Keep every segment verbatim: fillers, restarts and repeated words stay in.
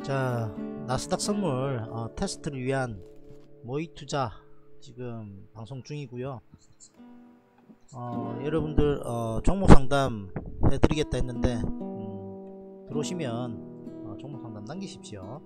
자, 나스닥 선물 어, 테스트를 위한 모의 투자 지금 방송 중이고요. 어, 여러분들 어, 종목 상담 해드리겠다 했는데 음, 들어오시면 어, 종목 상담 남기십시오.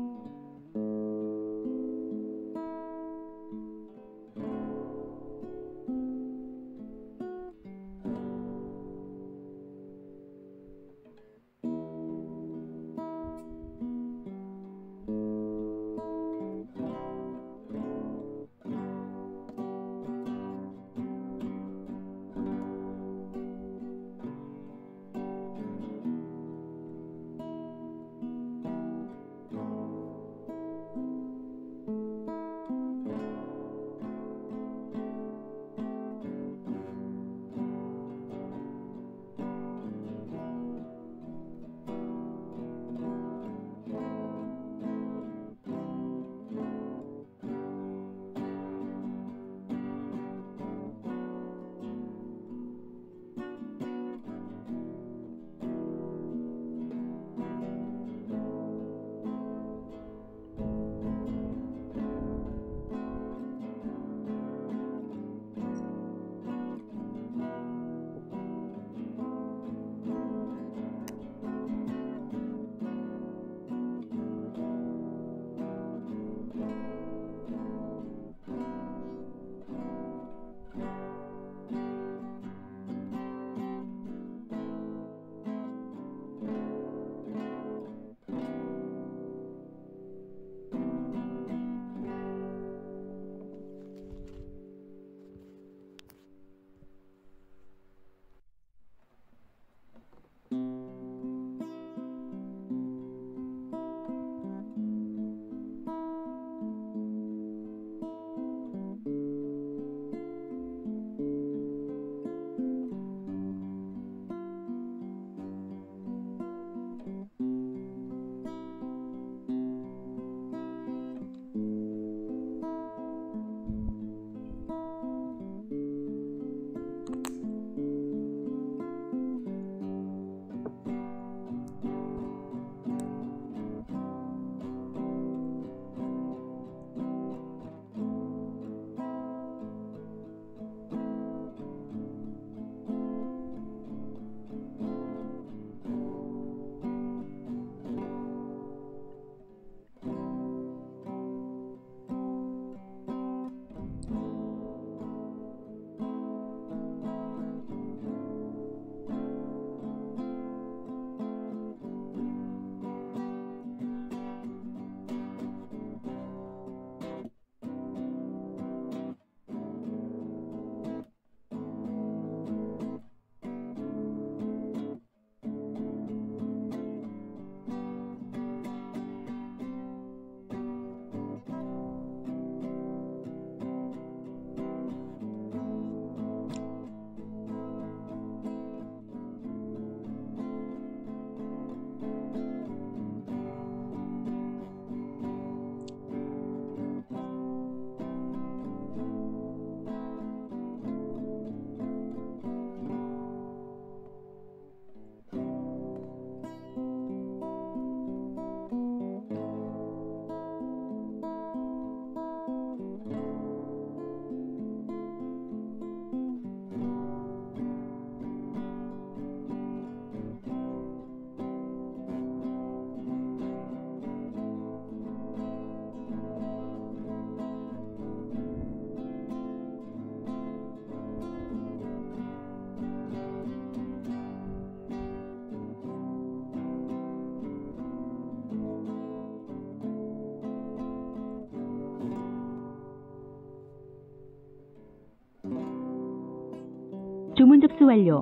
주문 접수 완료.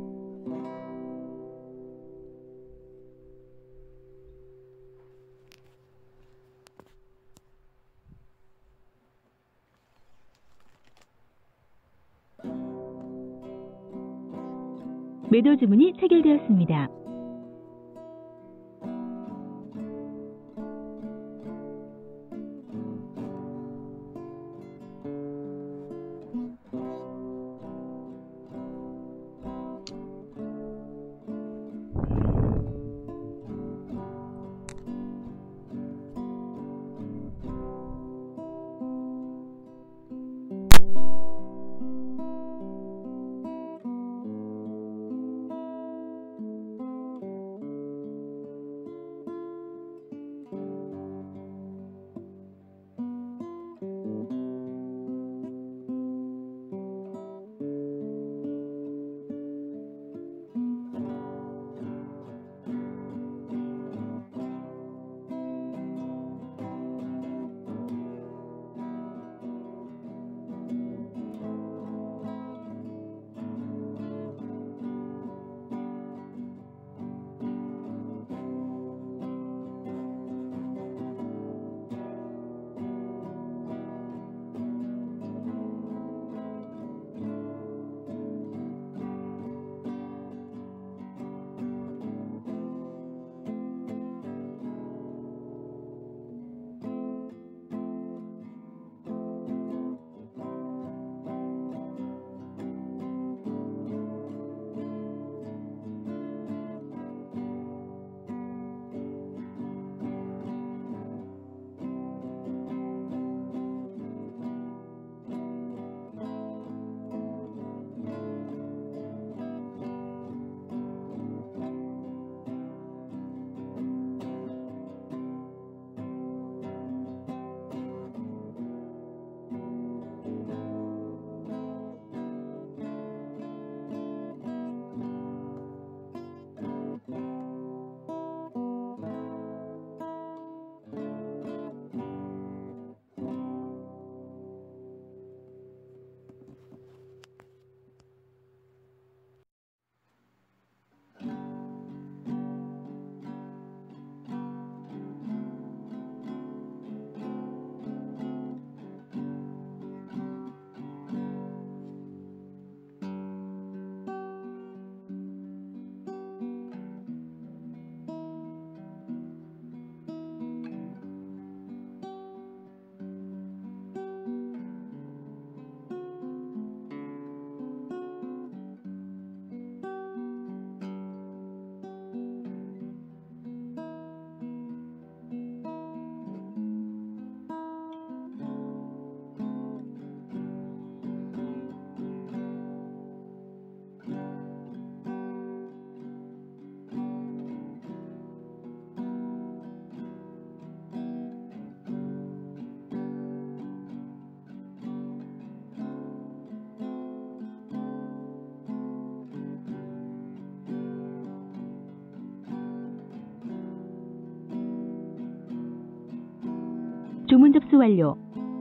매도 주문이 체결되었습니다. 주문 접수 완료.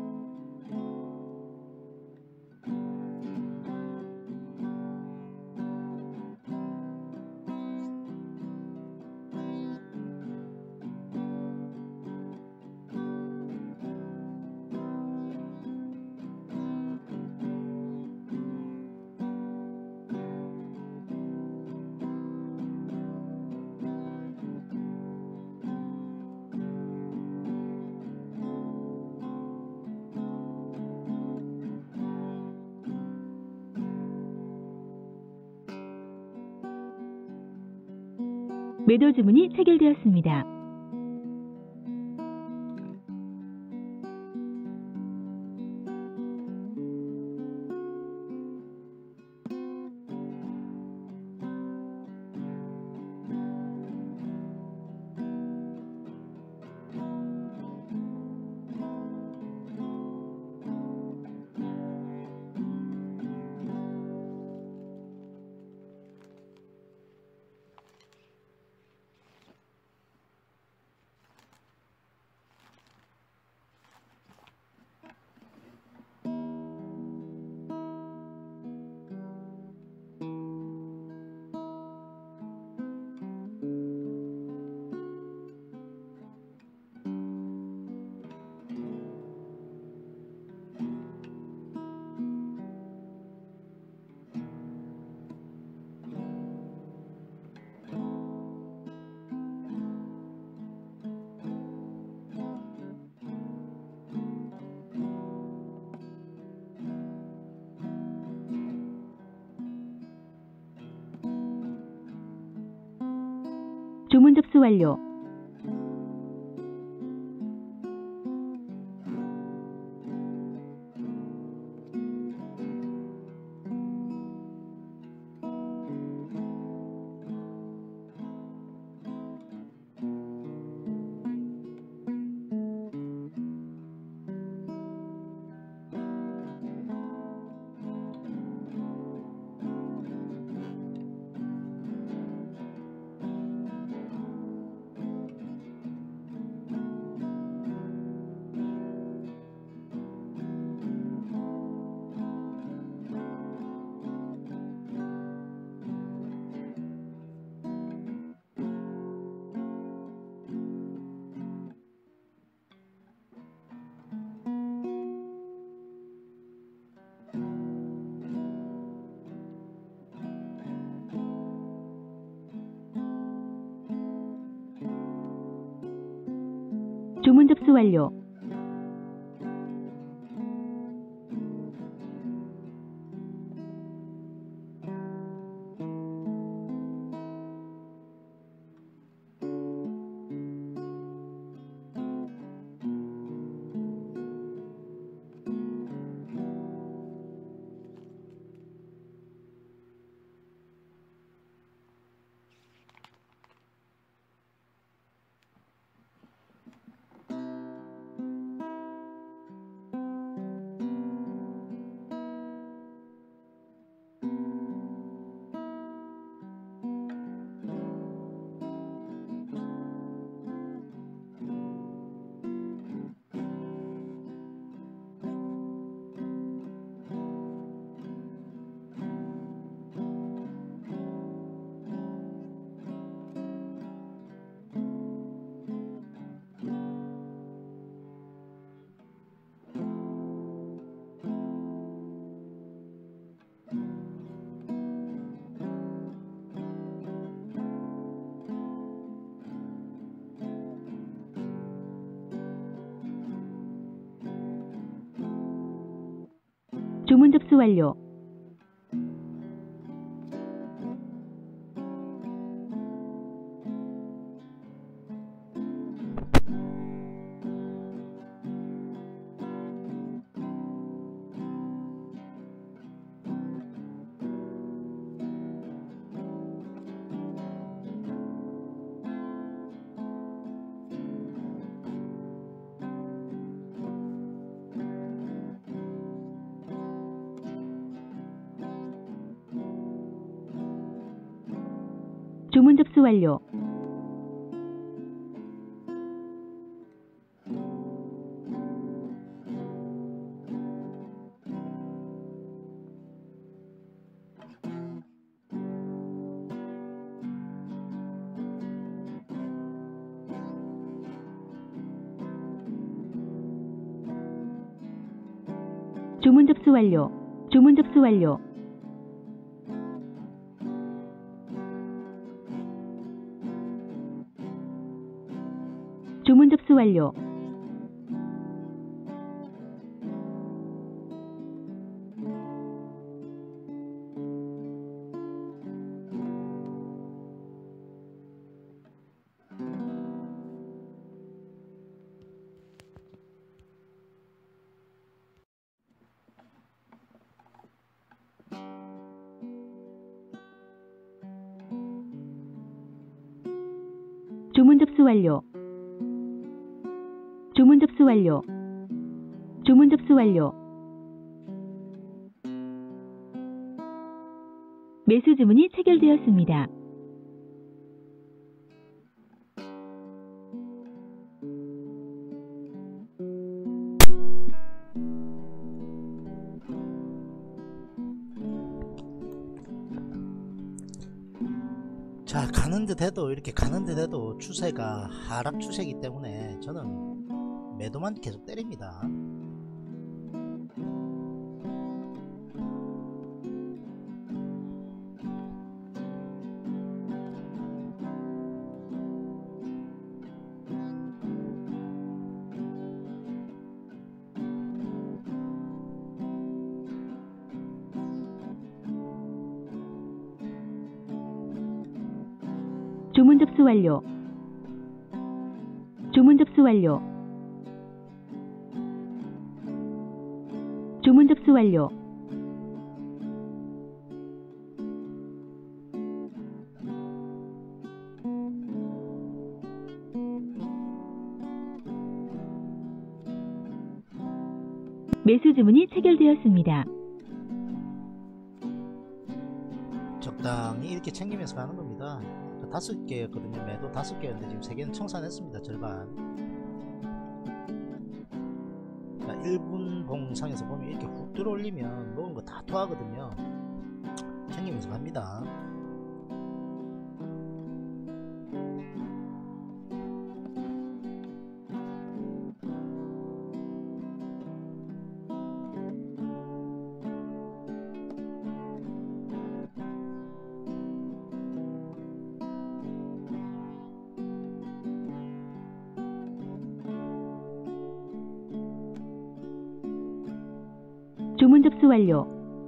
매도 주문이 체결되었습니다. 주문 접수 완료. 주문 접수 완료. 주문 접수 완료. 주문 접수 완료. 주문 접수 완료. 주문 접수 완료. 주문 접수 완료. 주문 접수 완료. 주문 접수 완료. 주문 접수 완료. 매수 주문이 체결되었습니다. 자, 가는 듯 해도 이렇게 가는 듯 해도 추세가 하락 추세이기 때문에 저는 매도만 계속 때립니다. 주문 접수 완료. 주문 접수 완료. 주문 접수 완료. 매수 주문이 체결되었습니다. 적당히 이렇게 챙기면서 가는 겁니다. 다섯 개였거든요. 매도 다섯 개였는데 지금 세 개는 청산했습니다. 절반. 일 분 봉상에서 보면 이렇게 훅 들어올리면 먹은 거 다 토하거든요. 챙기면서 갑니다. 주문 접수 완료.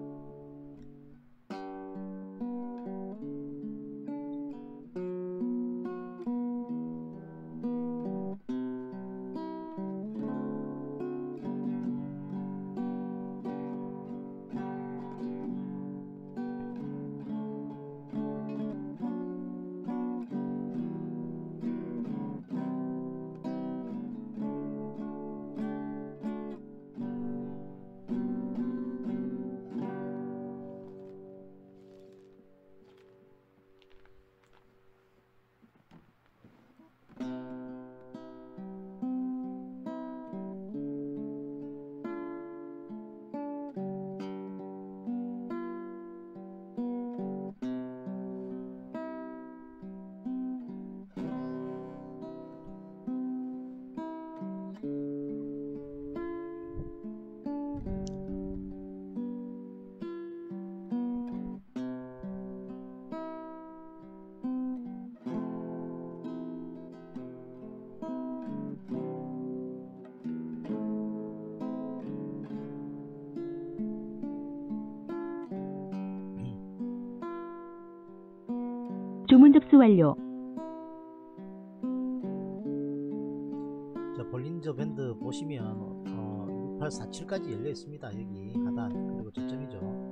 주문 접수 완료. 자, 볼린저 밴드 보시면 어, 육팔사칠까지 열려 있습니다. 여기 하단 그리고 저점이죠.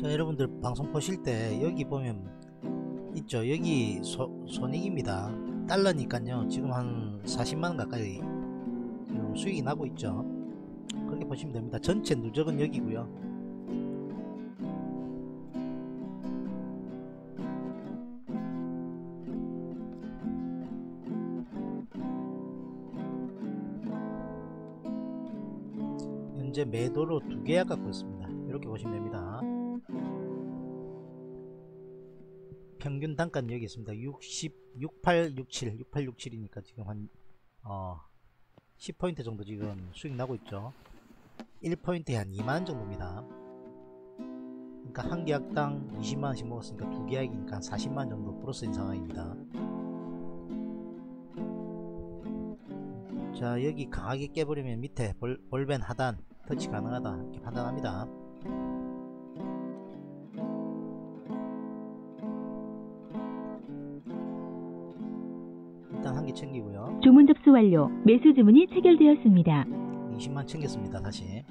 자, 여러분들 방송 보실 때 여기 보면 있죠. 여기 소, 손익입니다. 달러니까요 지금 한 사십만원 가까이 지금 수익이 나고 있죠. 그렇게 보시면 됩니다. 전체 누적은 여기고요. 현재 매도로 두 계약 갖고 있습니다. 이렇게 보시면 됩니다. 평균 단가는 여기 있습니다. 육십, 육팔, 육칠, 육팔, 육칠이니까 지금 한 어, 십 포인트 정도 지금 수익 나고 있죠. 일 포인트에 한 이만원 정도입니다. 그러니까 한 계약당 이십만원씩 먹었으니까 두 계약이니까 한 사십만원 정도 플러스인 상황입니다. 자, 여기 강하게 깨버리면 밑에 볼, 볼벤 하단 터치 가능하다 이렇게 판단합니다. 일단 한 개 챙기고요. 주문 접수 완료. 매수 주문이 체결되었습니다. 이십만 챙겼습니다. 다시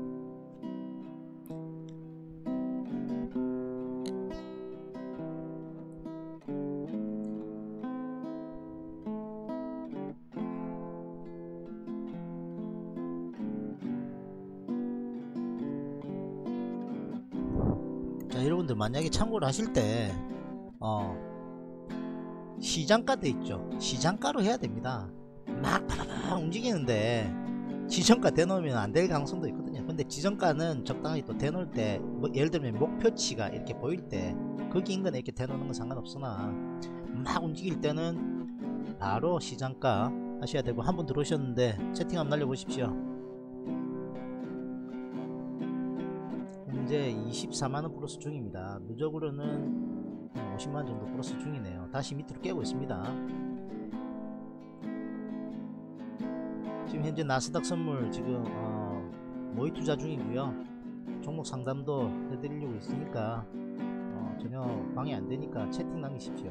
자, 여러분들 만약에 참고를 하실 때 어, 시장가 돼 있죠. 시장가로 해야 됩니다. 막 파바바 움직이는데 지정가 대놓으면 안 될 가능성도 있거든요. 근데 지정가는 적당히 또 대놓을 때 뭐 예를 들면 목표치가 이렇게 보일 때 거기 인근에 이렇게 대놓는 건 상관없으나 막 움직일 때는 바로 시장가 하셔야 되고, 한 분 들어오셨는데 채팅 한번 날려보십시오. 현재 이십사만원 플러스 중입니다. 누적으로는 오십만원 정도 플러스 중이네요. 다시 밑으로 깨고 있습니다. 지금 현재 나스닥 선물 지금 어, 모의 투자 중이고요. 종목 상담도 해드리려고 있으니까 어, 전혀 방해 안 되니까 채팅 남기십시오.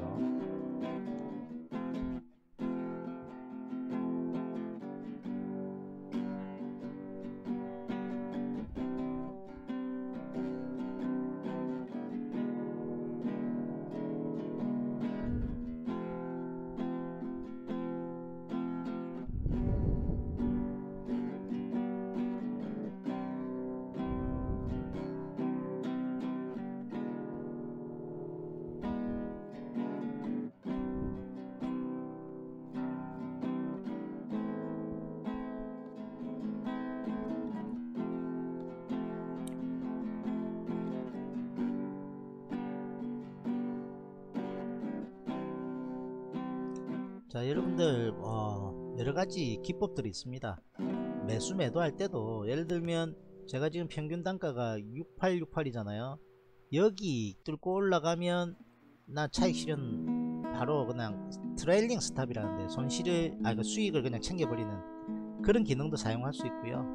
자, 여러분들 어, 여러가지 기법들이 있습니다. 매수 매도할 때도 예를 들면 제가 지금 평균 단가가 육팔, 육팔이잖아요 여기 뚫고 올라가면 나 차익 실현 바로 그냥 트레일링 스탑이라는데 손실을 아 그 수익을 그냥 챙겨버리는 그런 기능도 사용할 수 있고요.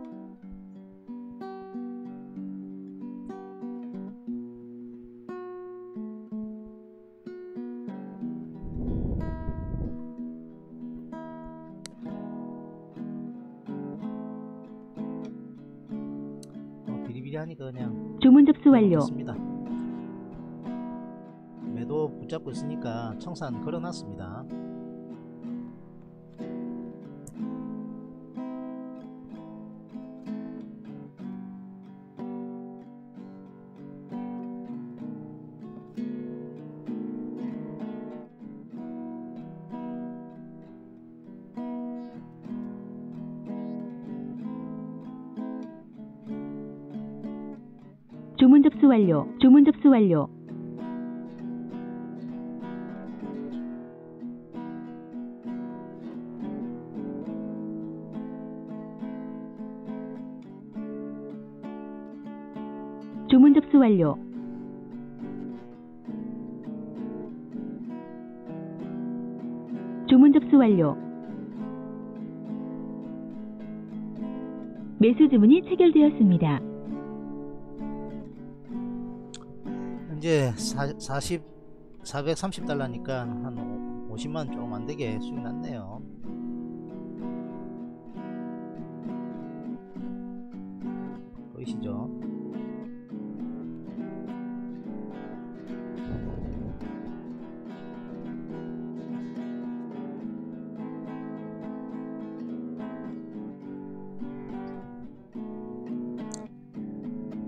비리비리하니까 그냥 주문 접수 완료. 습니다. 매도 붙잡고 있으니까 청산 걸어놨습니다. 주문 접수 완료. 주문 접수 완료. 주문 접수 완료. 주문 접수 완료. 매수 주문이 체결되었습니다. 현재 사십, 사백삼십 달러니까 한 오십만원 조금 안되게 수익 났네요. 보이시죠?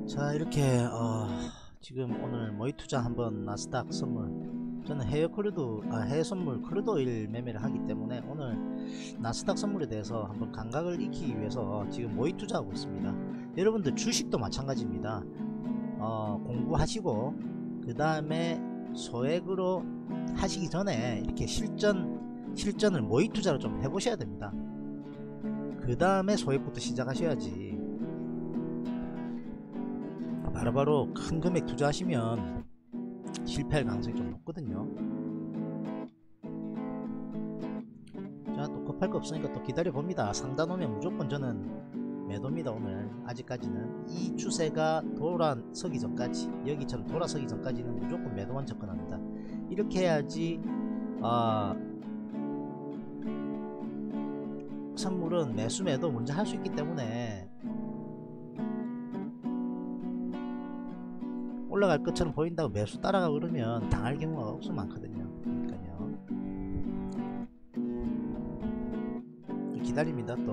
자, 이렇게 어, 지금 오늘 모의 투자 한번 나스닥 선물, 저는 해외 크루드 아, 해외 선물 크루드 오일 매매를 하기 때문에 오늘 나스닥 선물에 대해서 한번 감각을 익히기 위해서 지금 모의 투자하고 있습니다. 여러분들 주식도 마찬가지입니다. 어, 공부하시고 그 다음에 소액으로 하시기 전에 이렇게 실전 실전을 모의 투자로 좀 해보셔야 됩니다. 그 다음에 소액부터 시작하셔야지. 바로바로 큰 금액 투자하시면 실패할 가능성이 좀 높거든요. 자, 또 급할 거 없으니까 또 기다려 봅니다. 상단 오면 무조건 저는 매도입니다. 오늘 아직까지는 이 추세가 돌아서기 전까지, 여기처럼 돌아서기 전까지는 무조건 매도만 접근합니다. 이렇게 해야지 어, 선물은 매수 매도 먼저 할 수 있기 때문에 올라갈 것처럼 보인다고 매수 따라가고 그러면 당할 경우가 없어 많거든요. 그러니까요, 기다립니다. 또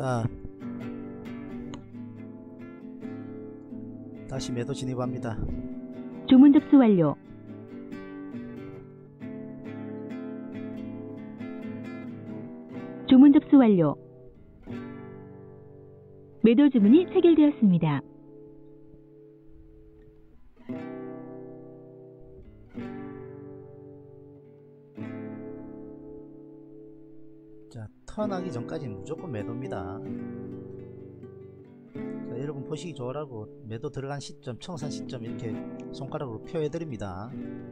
자, 다시 매도 진입합니다. 주문 접수 완료. 주문 접수 완료. 매도 주문이 체결되었습니다. 자, 턴하기 전까지는 무조건 매도입니다. 자, 여러분 보시기 좋으라고 매도 들어간 시점, 청산 시점 이렇게 손가락으로 표해 드립니다.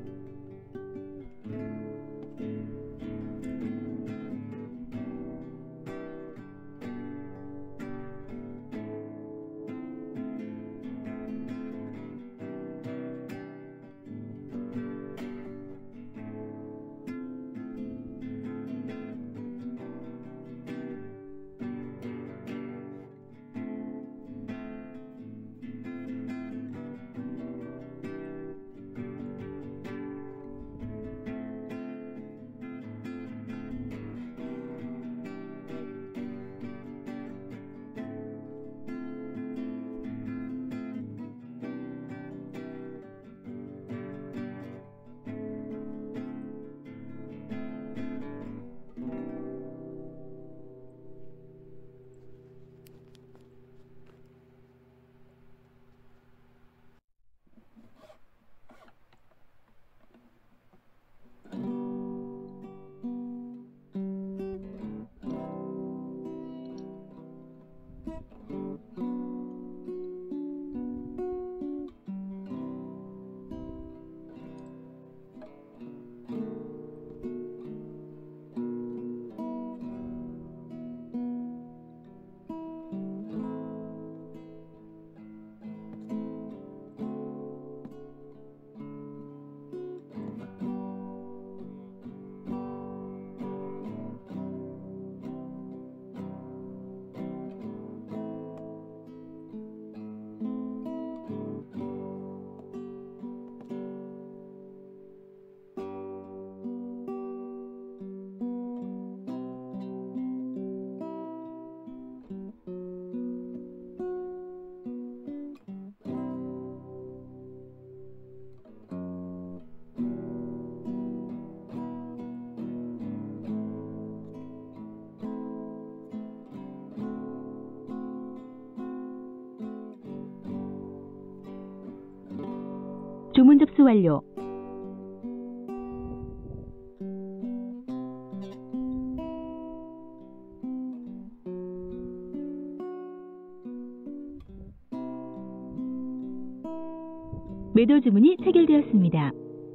주문 접수 완료. 매도 주문이 체결되었습니다.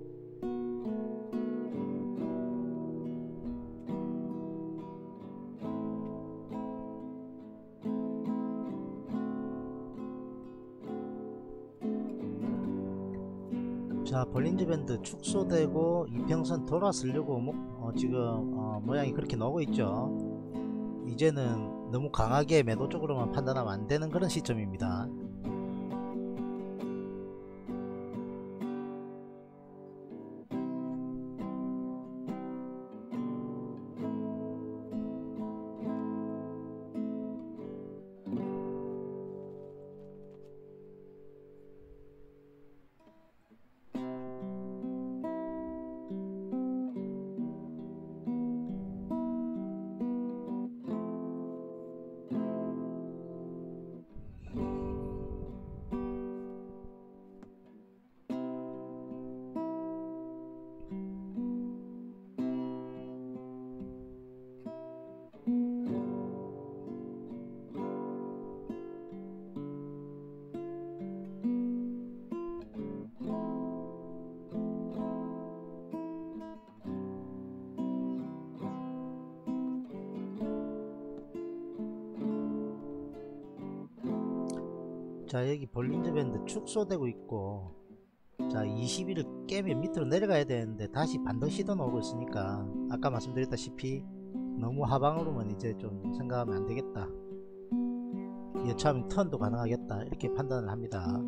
자, 볼린저 밴드 축소되고 이평선 돌아서려고 뭐, 어, 지금 어, 모양이 그렇게 나오고 있죠. 이제는 너무 강하게 매도 쪽으로만 판단하면 안 되는 그런 시점입니다. 자, 여기 볼린저 밴드 축소되고 있고, 자 이십 일을 깨면 밑으로 내려가야 되는데 다시 반등 시도 나오고 있으니까 아까 말씀드렸다시피 너무 하방으로만 이제 좀 생각하면 안 되겠다, 여차하면 턴도 가능하겠다, 이렇게 판단을 합니다.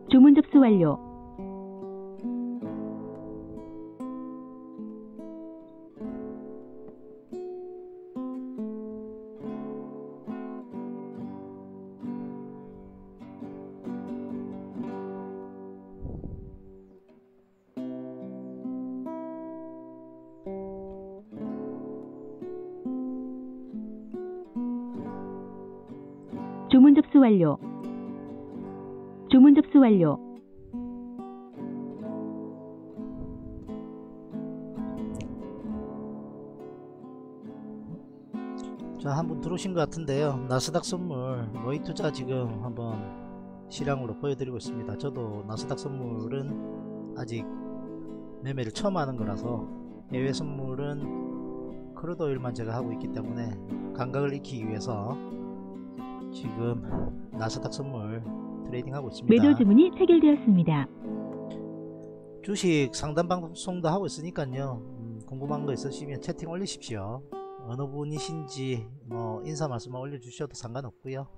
주문 접수 완료. 주문 접수 완료. 주문 접수 완료. 자, 한 분 들어오신 것 같은데요. 나스닥 선물 모의 투자 지금 한번 실황으로 보여드리고 있습니다. 저도 나스닥 선물은 아직 매매를 처음 하는 거라서 해외 선물은 크루드 오일만 제가 하고 있기 때문에 감각을 익히기 위해서 지금 나스닥 선물 트레이딩 하고 있습니다. 매도 주문이 체결되었습니다. 주식 상담 방송도 하고 있으니까요. 음, 궁금한 거 있으시면 채팅 올리십시오. 어느 분이신지 뭐 인사 말씀만 올려주셔도 상관없고요.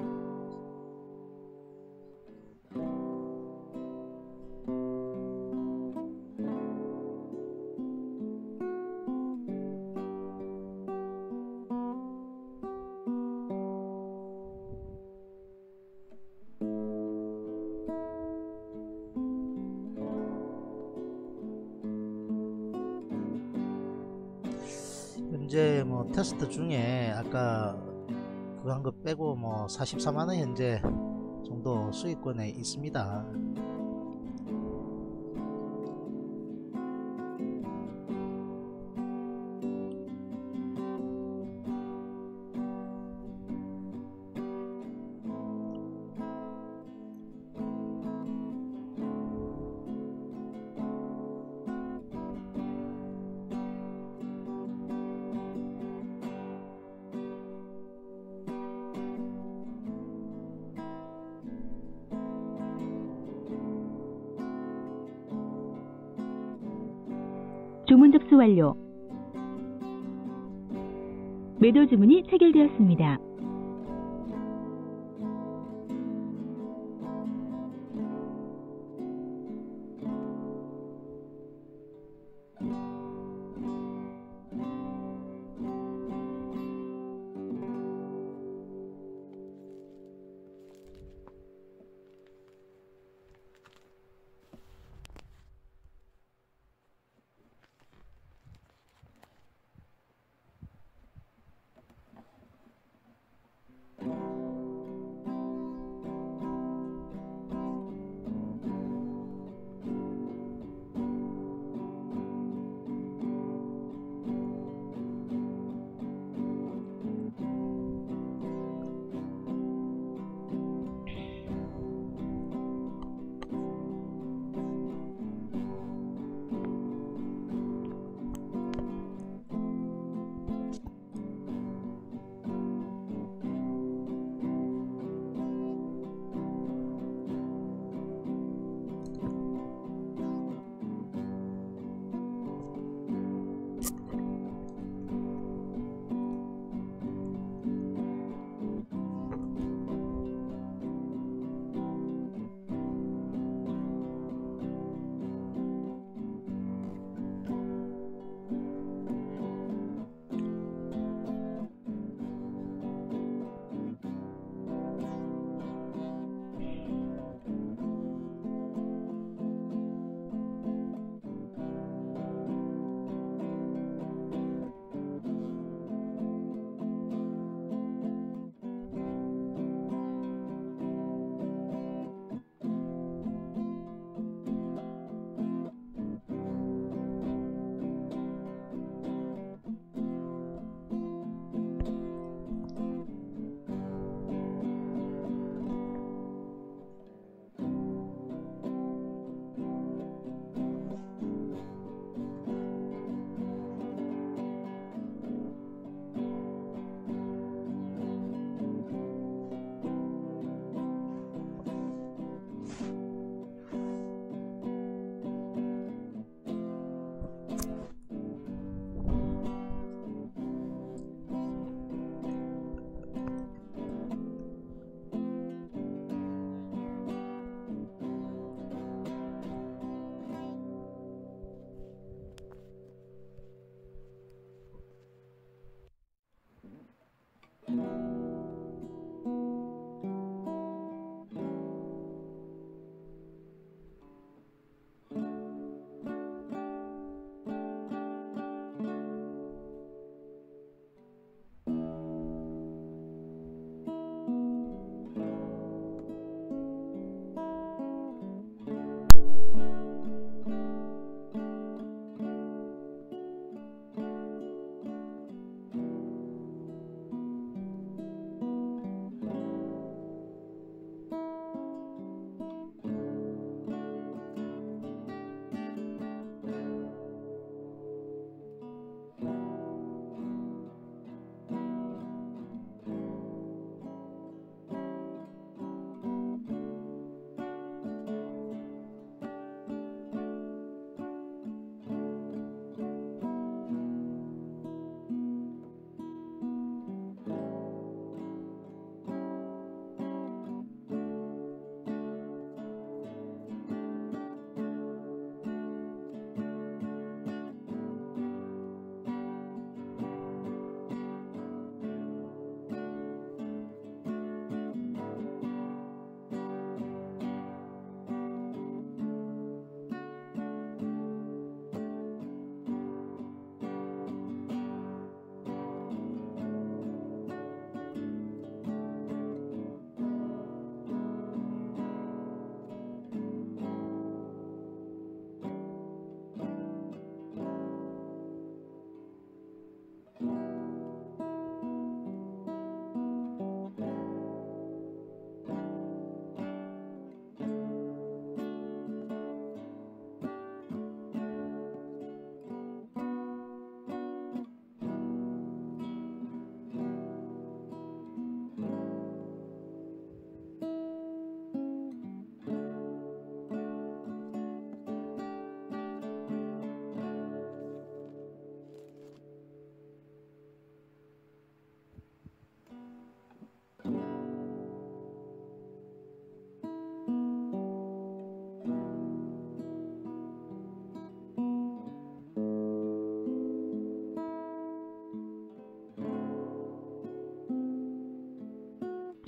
현재 뭐 테스트 중에 아까 그거 한 거 빼고 뭐 사십사만원 현재 정도 수익권에 있습니다. 주문 접수 완료. 매도 주문이 체결되었습니다.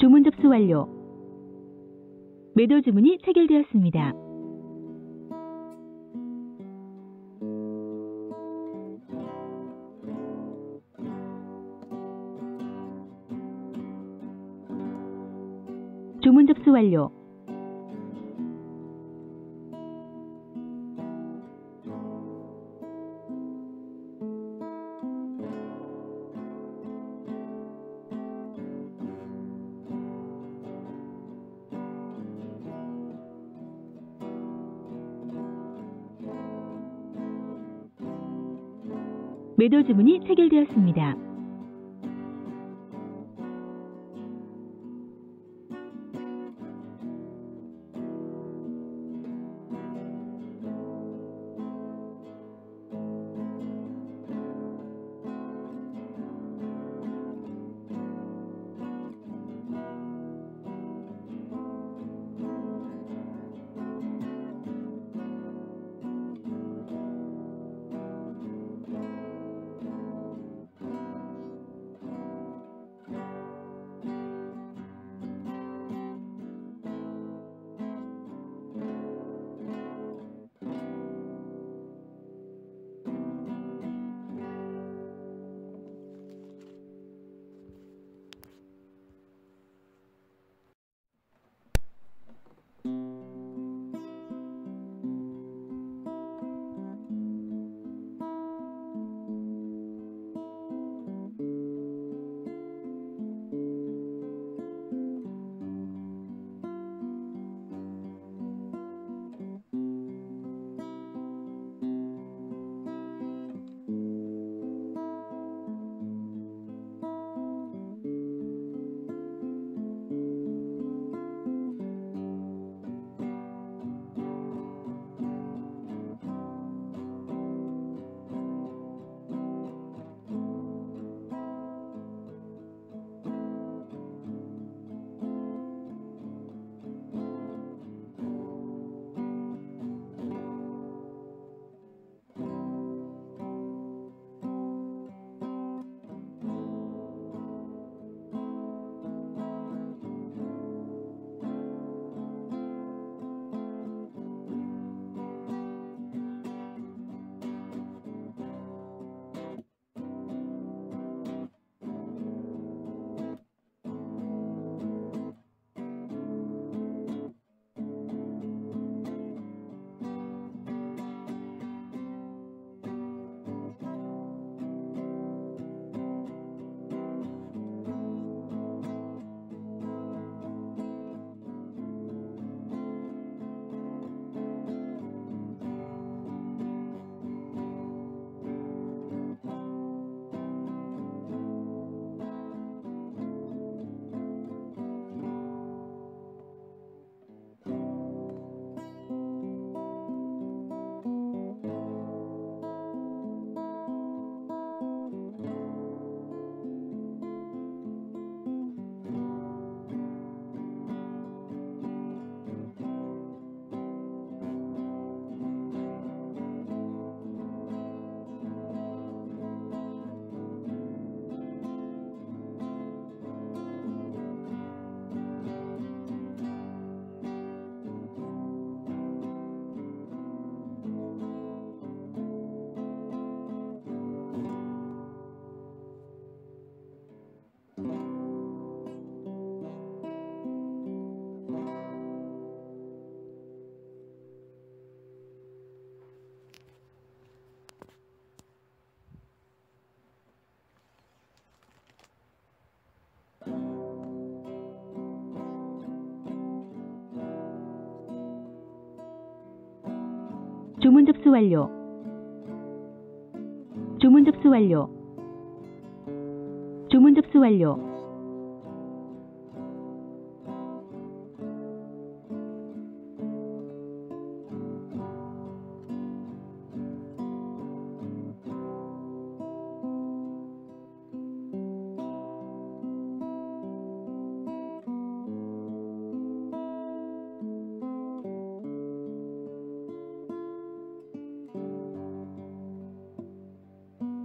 주문 접수 완료. 매도 주문이 체결되었습니다. 주문 접수 완료. 매도 주문이 체결되었습니다. 주문 접수 완료. 주문 접수 완료. 주문 접수 완료.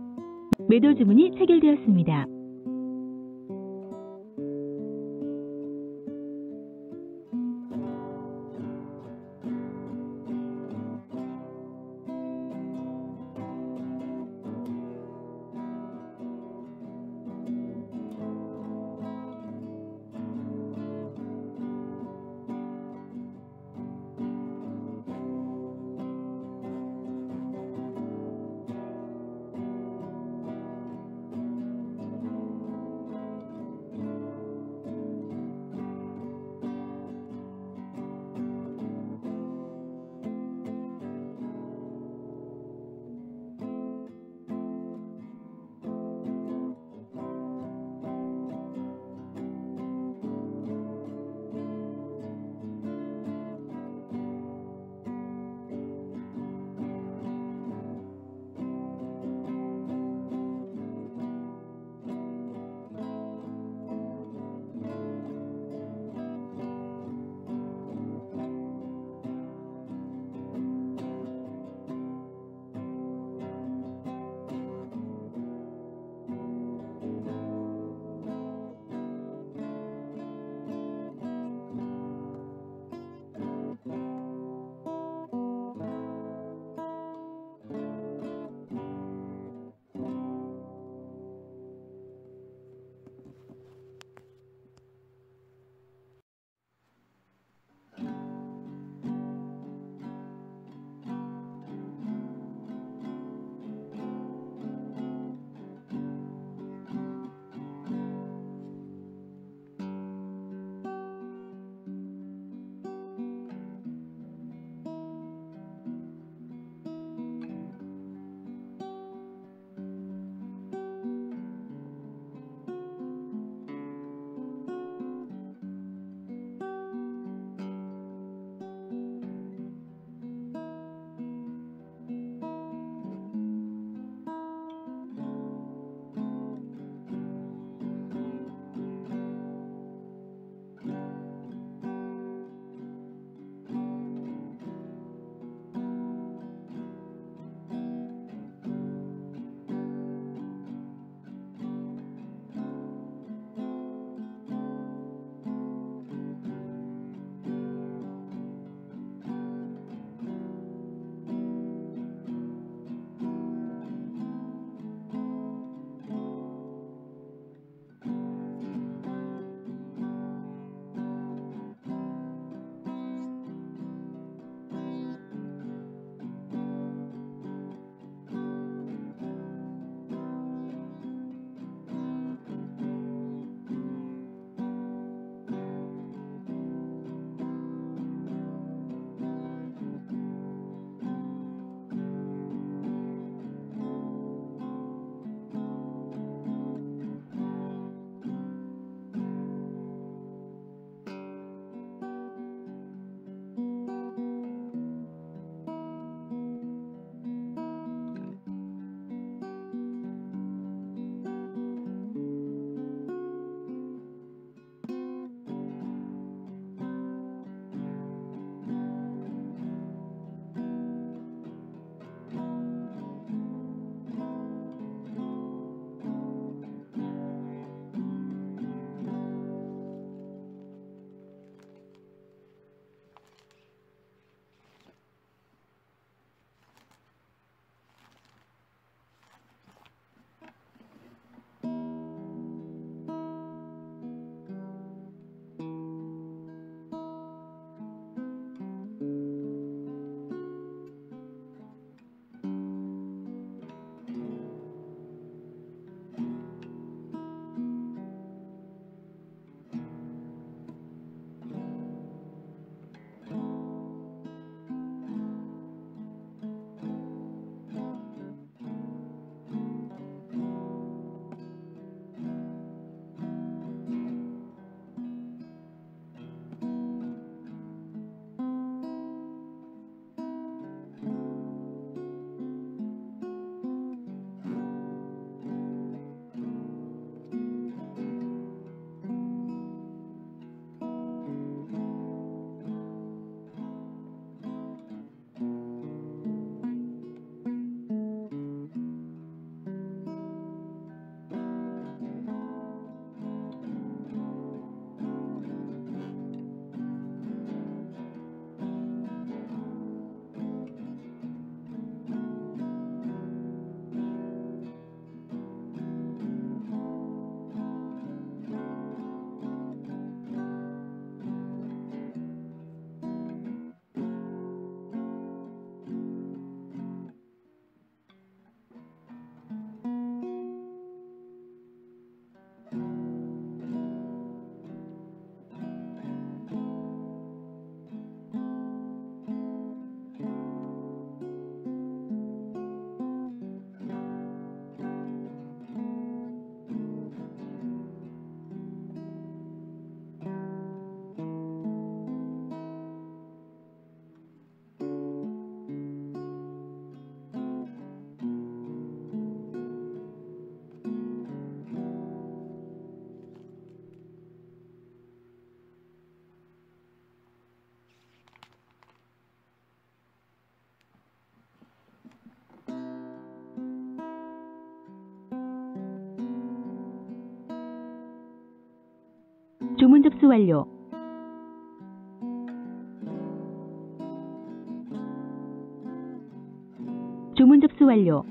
매도 주문이 체결되었습니다. 주문 접수 완료. 주문 접수 완료.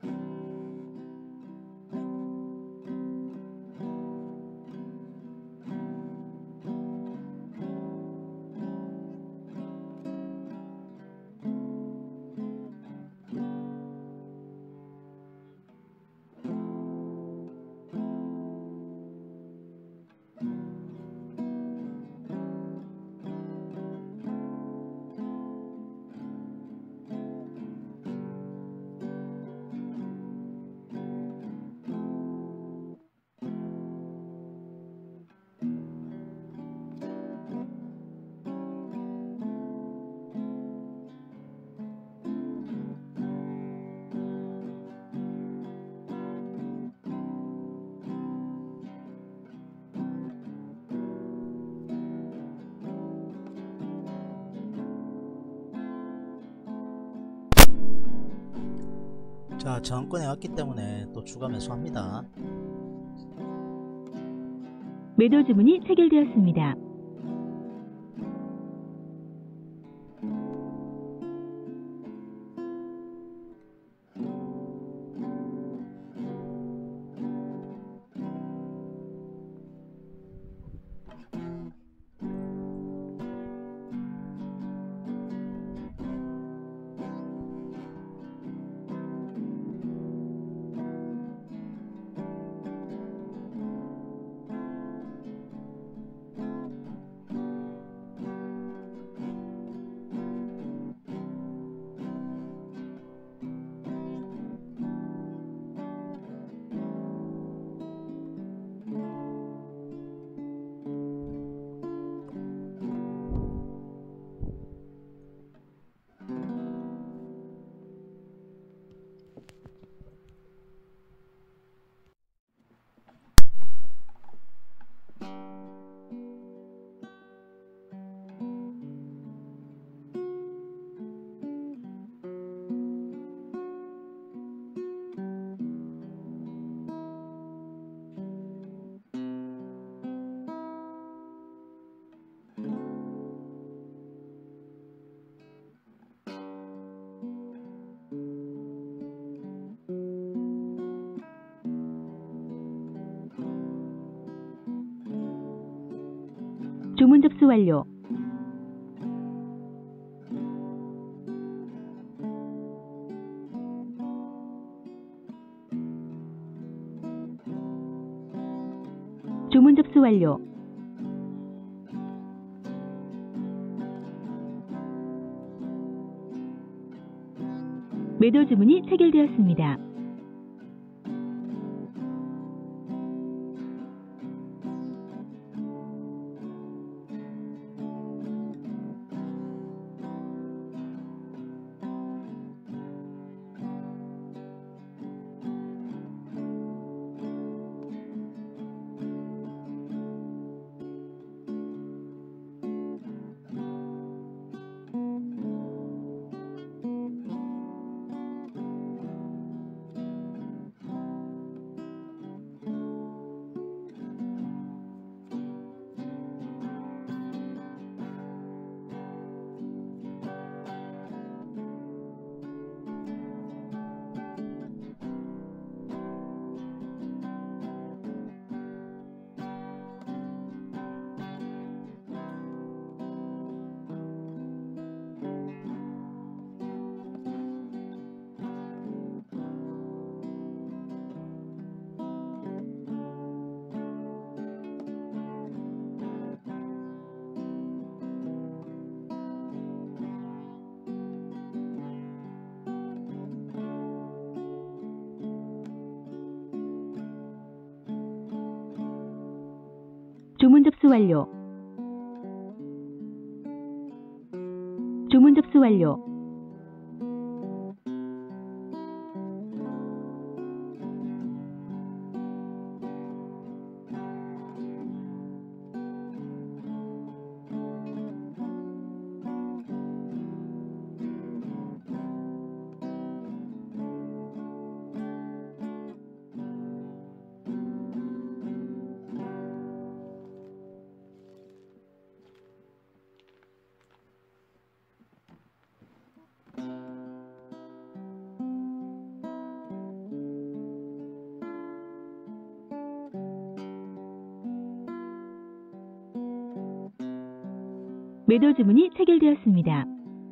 자, 저항권에 왔기 때문에 또 추가 매수합니다. 매도 주문이 체결되었습니다. 주문 접수 완료. 주문 접수 완료. 매도 주문이 체결되었습니다. 주문 접수 완료. 주문 접수 완료. 매도 주문이 체결되었습니다.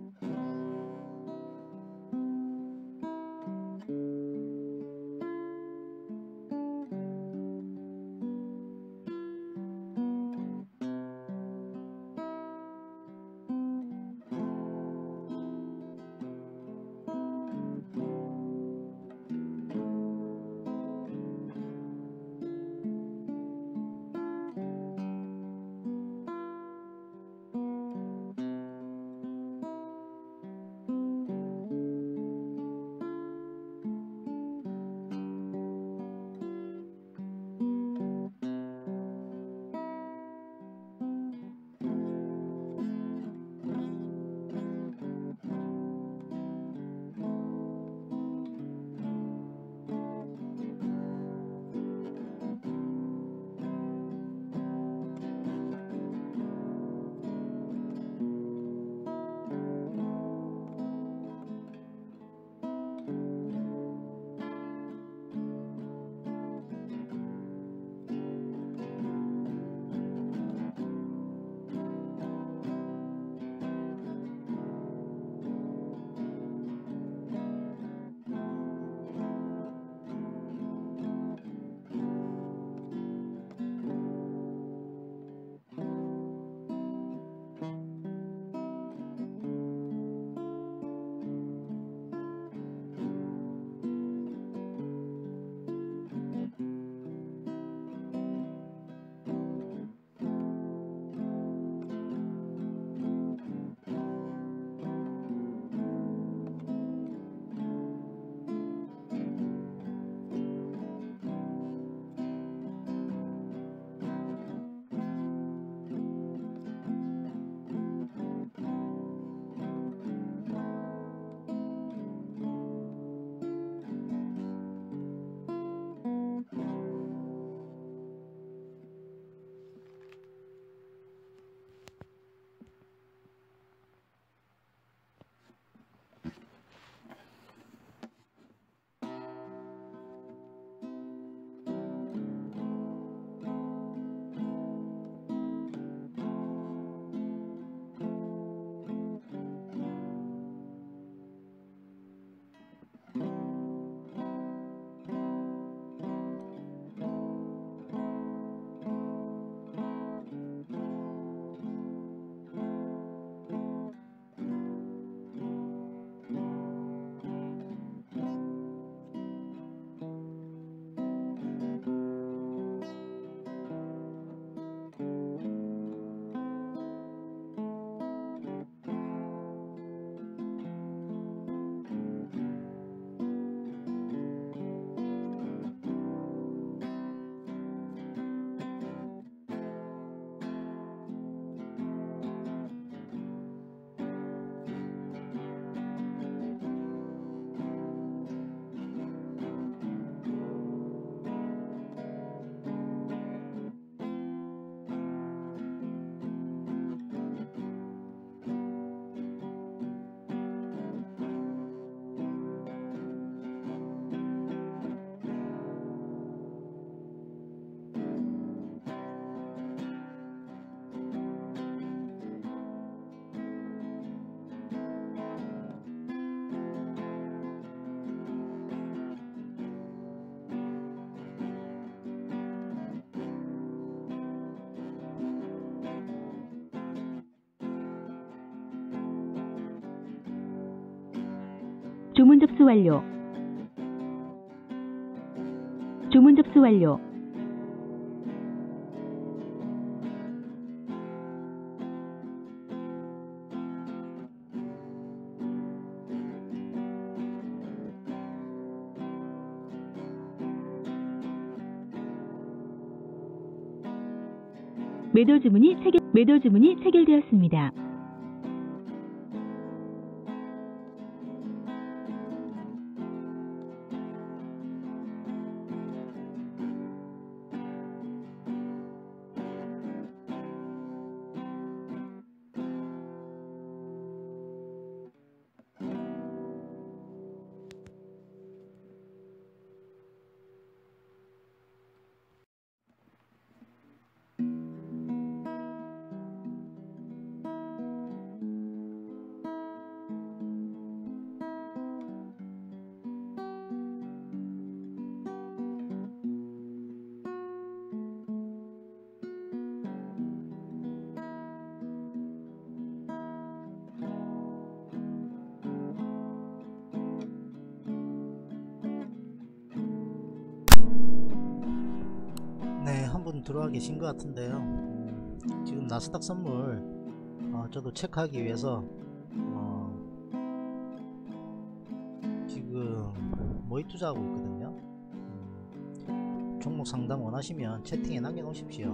주문 접수 완료. 주문 접수 완료. 매도 주문이 체결 매도 주문이 체결되었습니다. 네, 한 분 들어와 계신 것 같은데요. 음, 지금 나스닥 선물 어, 저도 체크하기 위해서 어, 지금 모의 투자하고 있거든요. 음, 종목 상담 원하시면 채팅에 남겨 놓으십시오.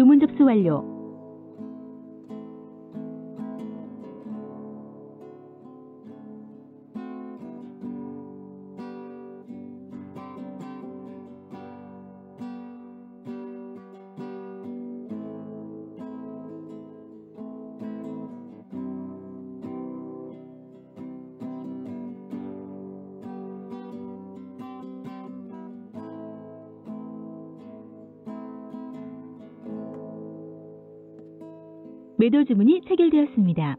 주문 접수 완료. 매도 주문이 체결되었습니다.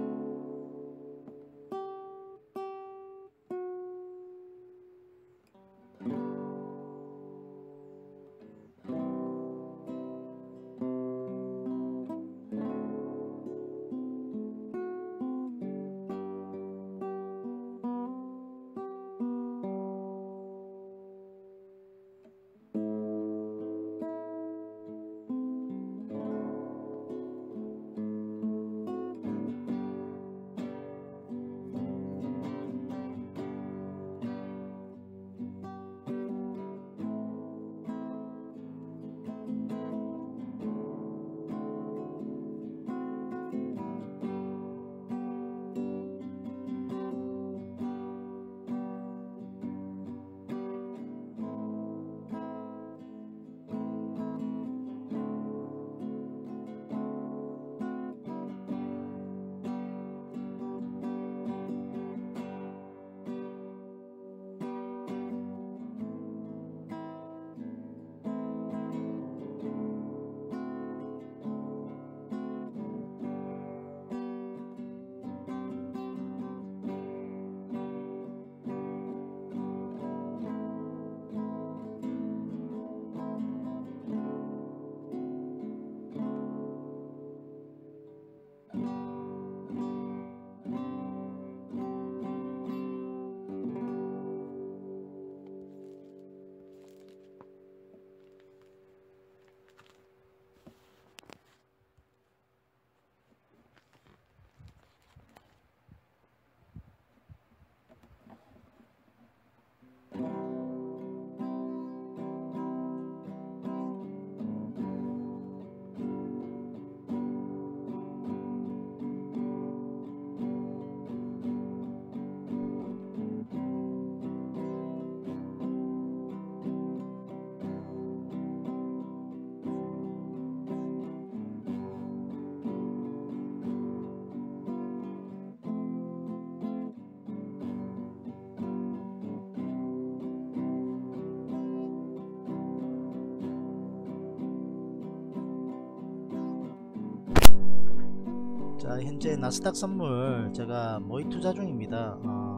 자, 현재 나스닥 선물 제가 모의 투자 중입니다.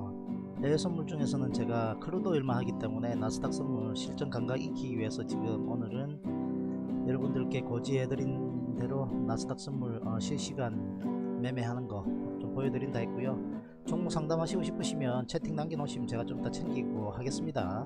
어, 해외 선물 중에서는 제가 크루드 오일만 하기 때문에 나스닥 선물 실전 감각 익히기 위해서 지금 오늘은 여러분들께 고지해드린 대로 나스닥 선물 어, 실시간 매매하는 거 좀 보여드린다 했고요. 종목 상담하시고 싶으시면 채팅 남겨놓으시면 제가 좀 더 챙기고 하겠습니다.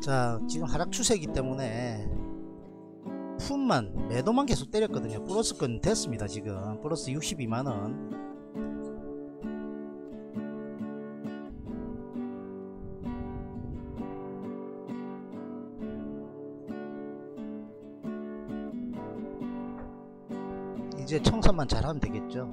자, 지금 하락 추세이기 때문에 푼만 매도만 계속 때렸거든요. 플러스권 됐습니다. 지금 플러스 육십이만원. 이제 청산만 잘하면 되겠죠.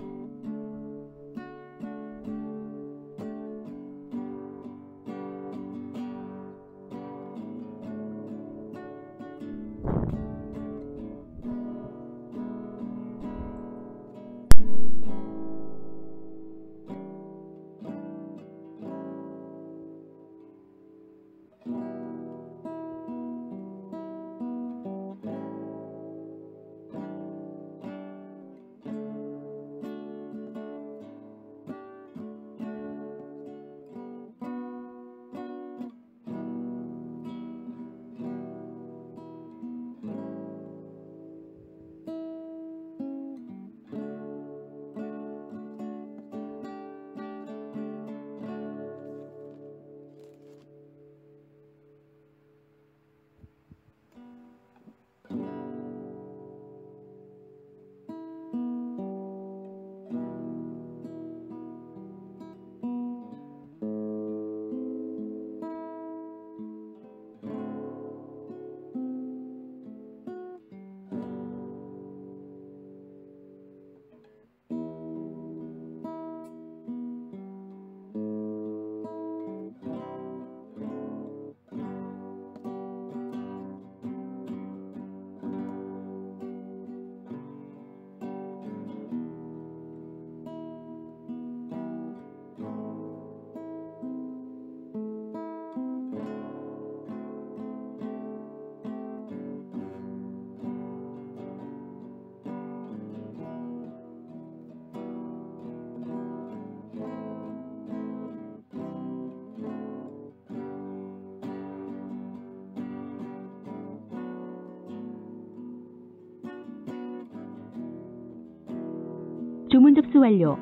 주문 접수 완료.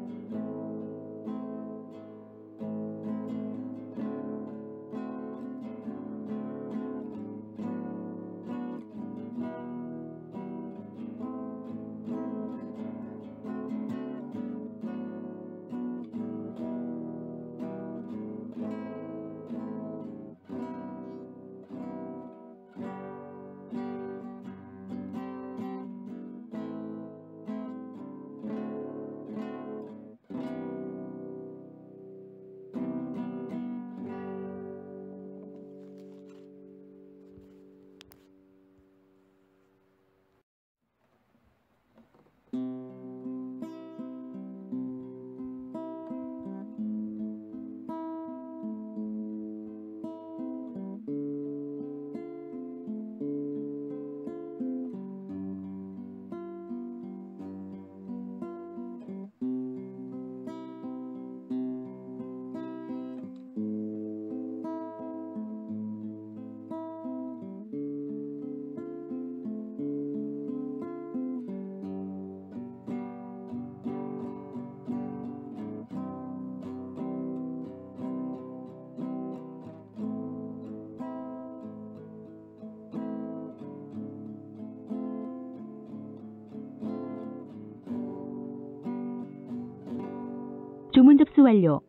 주문 접수 완료.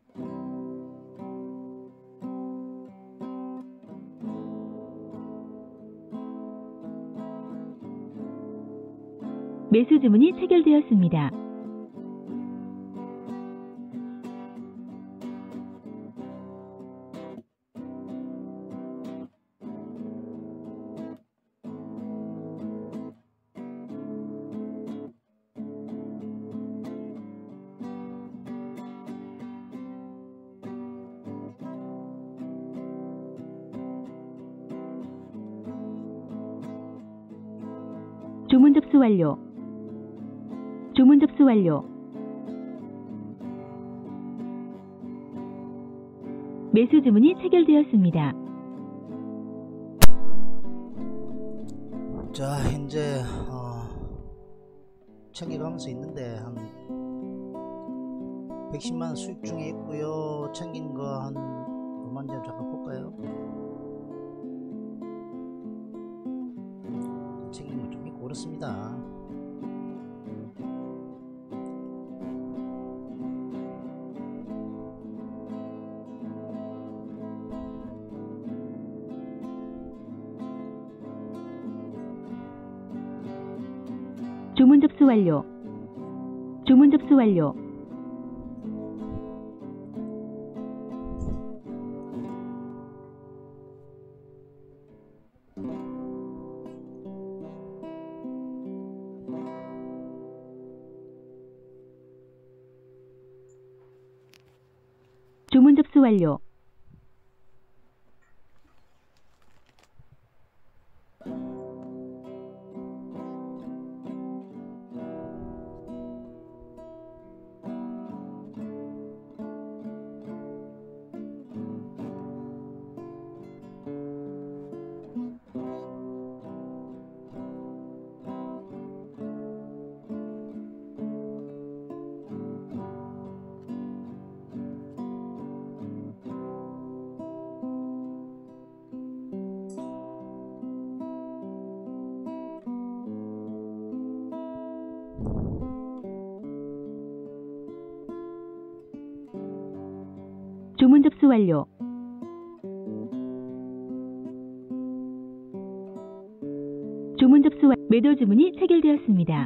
매수 주문이 체결되었습니다. 주문 접수 완료. 주문 접수 완료. 매수 주문이 체결되었습니다. 자, 현재 어, 챙겨가면서 있는데 한 백십만 원 수익 중에 있고요. 챙긴 거 한 얼마인지 잠깐 볼까요? 그렇습니다. 주문 접수 완료. 주문 접수 완료. 주문 접수 완료. 주문 접수 완료. 주문 접수 완... 매도 주문이 체결되었습니다.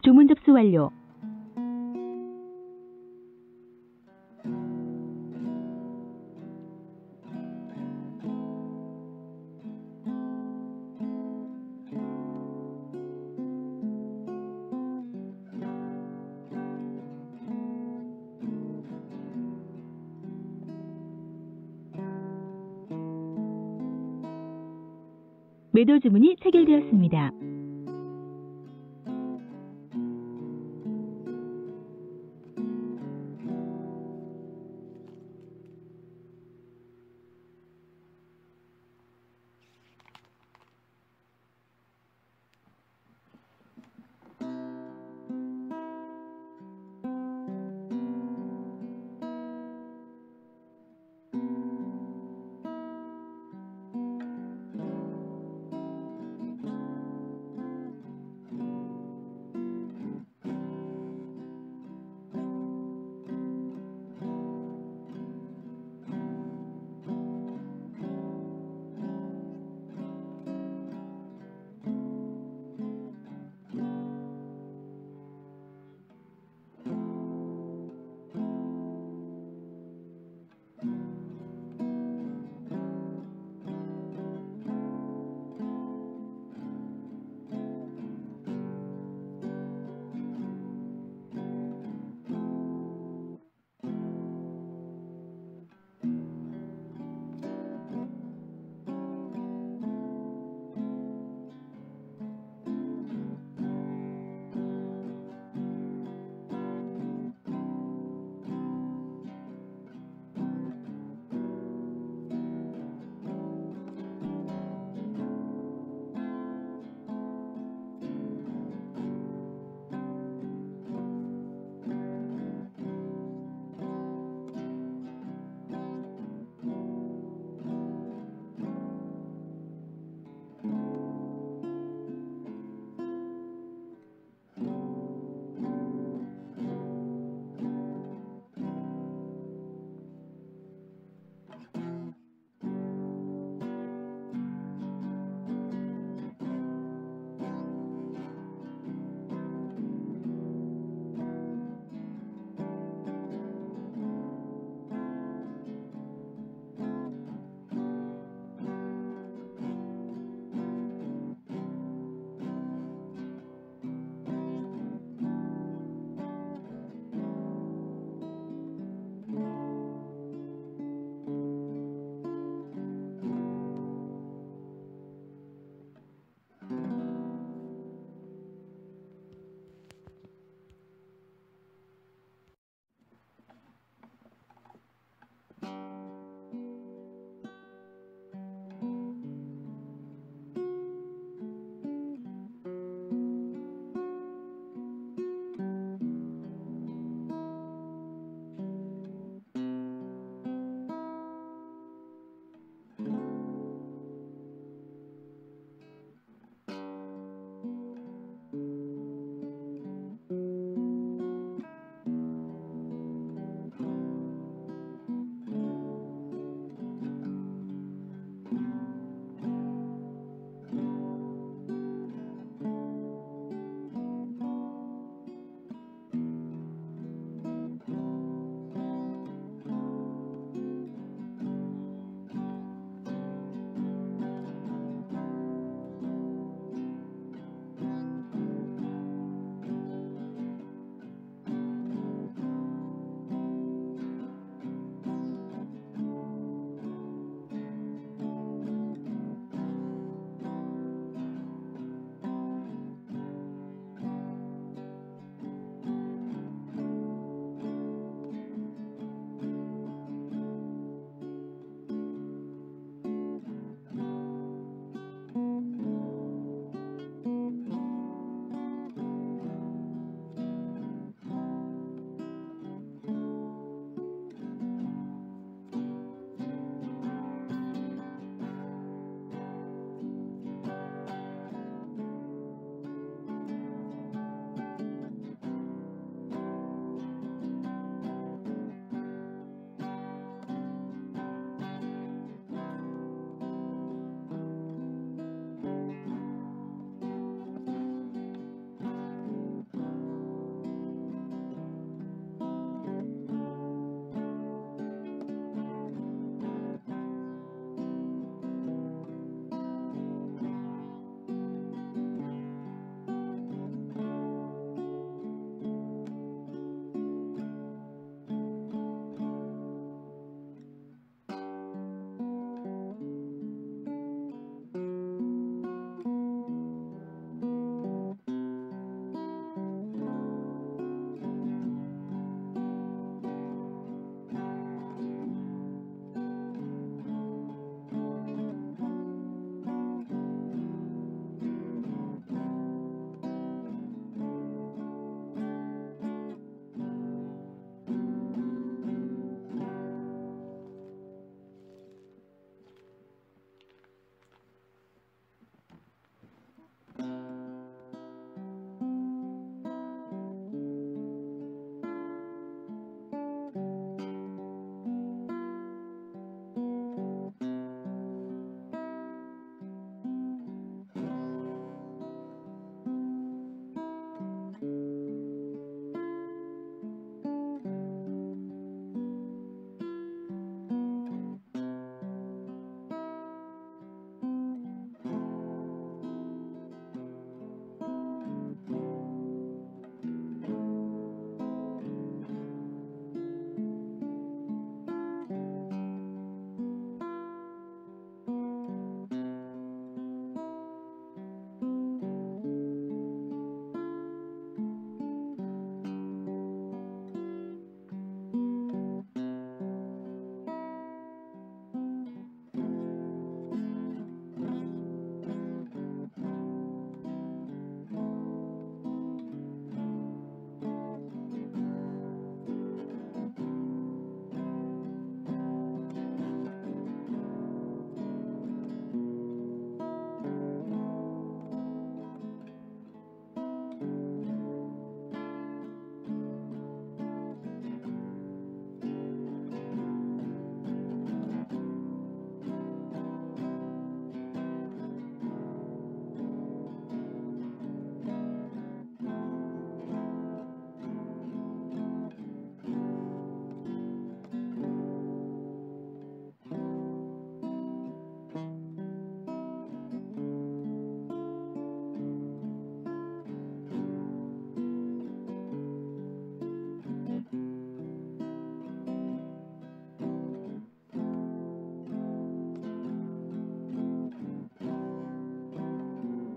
주문 접수 완료. 매도 주문이 체결되었습니다.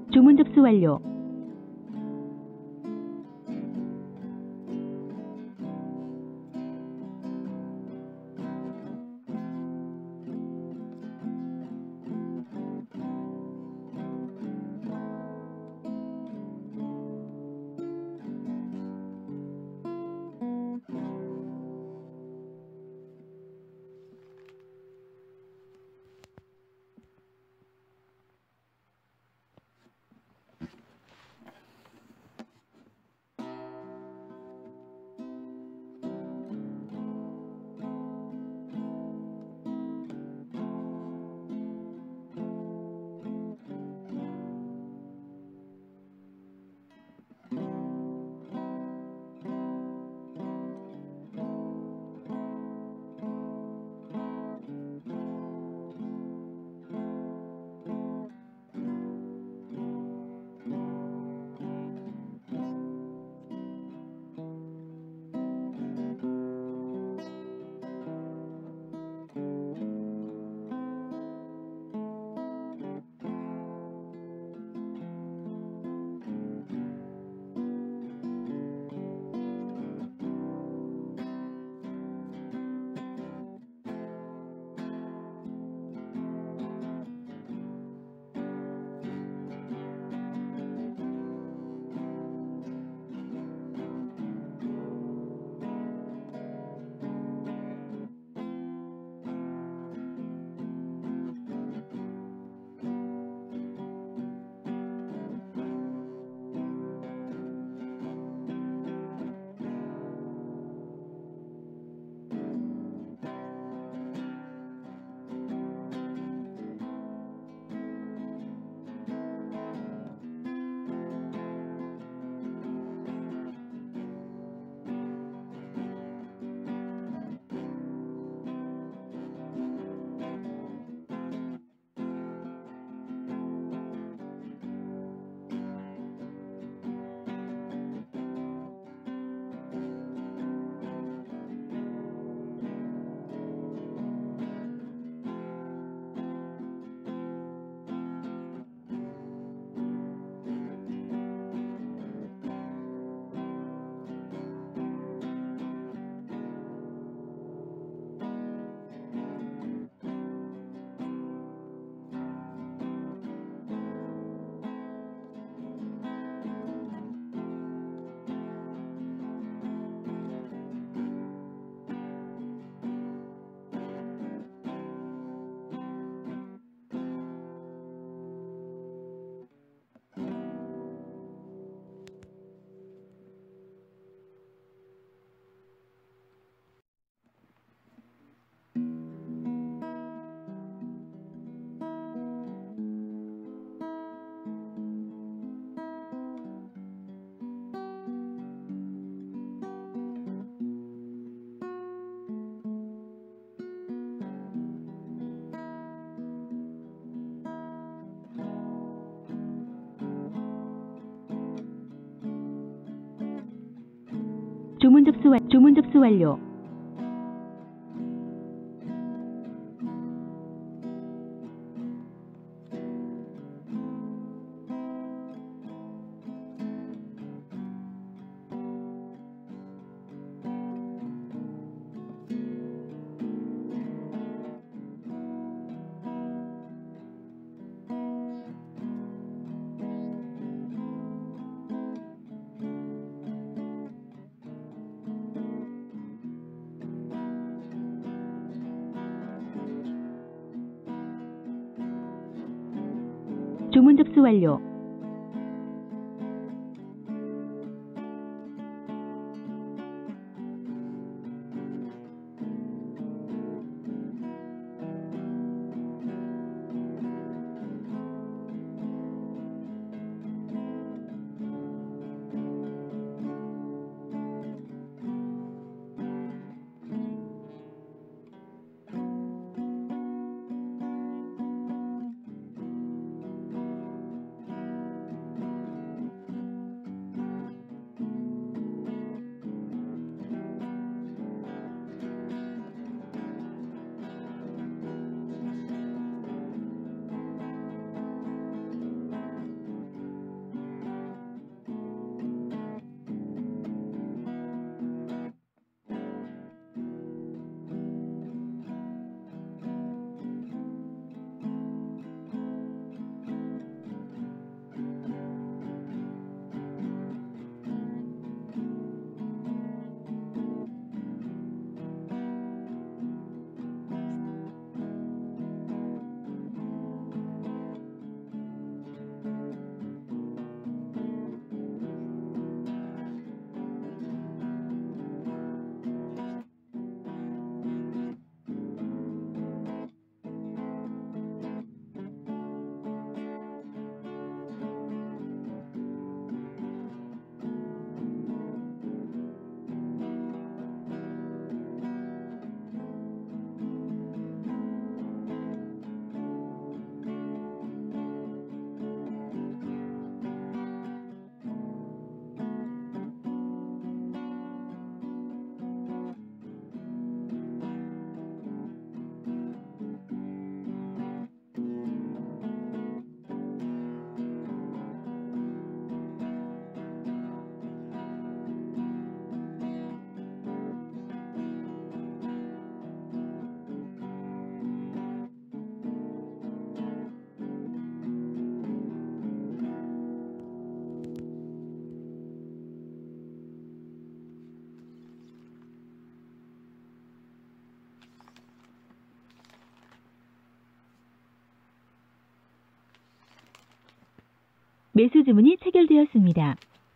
주문 접수 완료. 주문 접수 완 주문 접수 완료. 주문 접수 완료. 매수 주문이 체결되었습니다.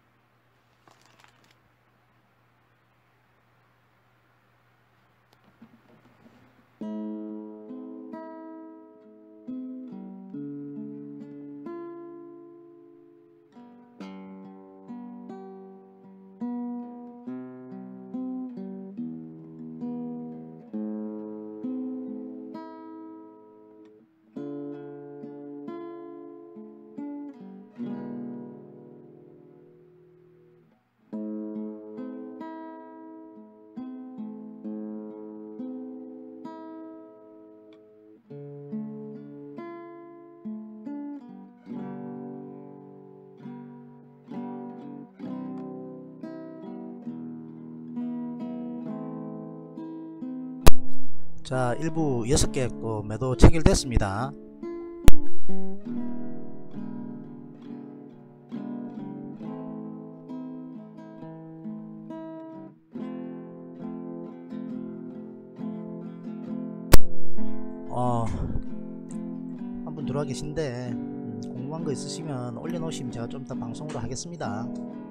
자, 일부 여섯 개 또 매도 체결됐습니다. 어, 한 분 들어와 계신데 음, 궁금한 거 있으시면 올려놓으시면 제가 좀 이따 방송으로 하겠습니다.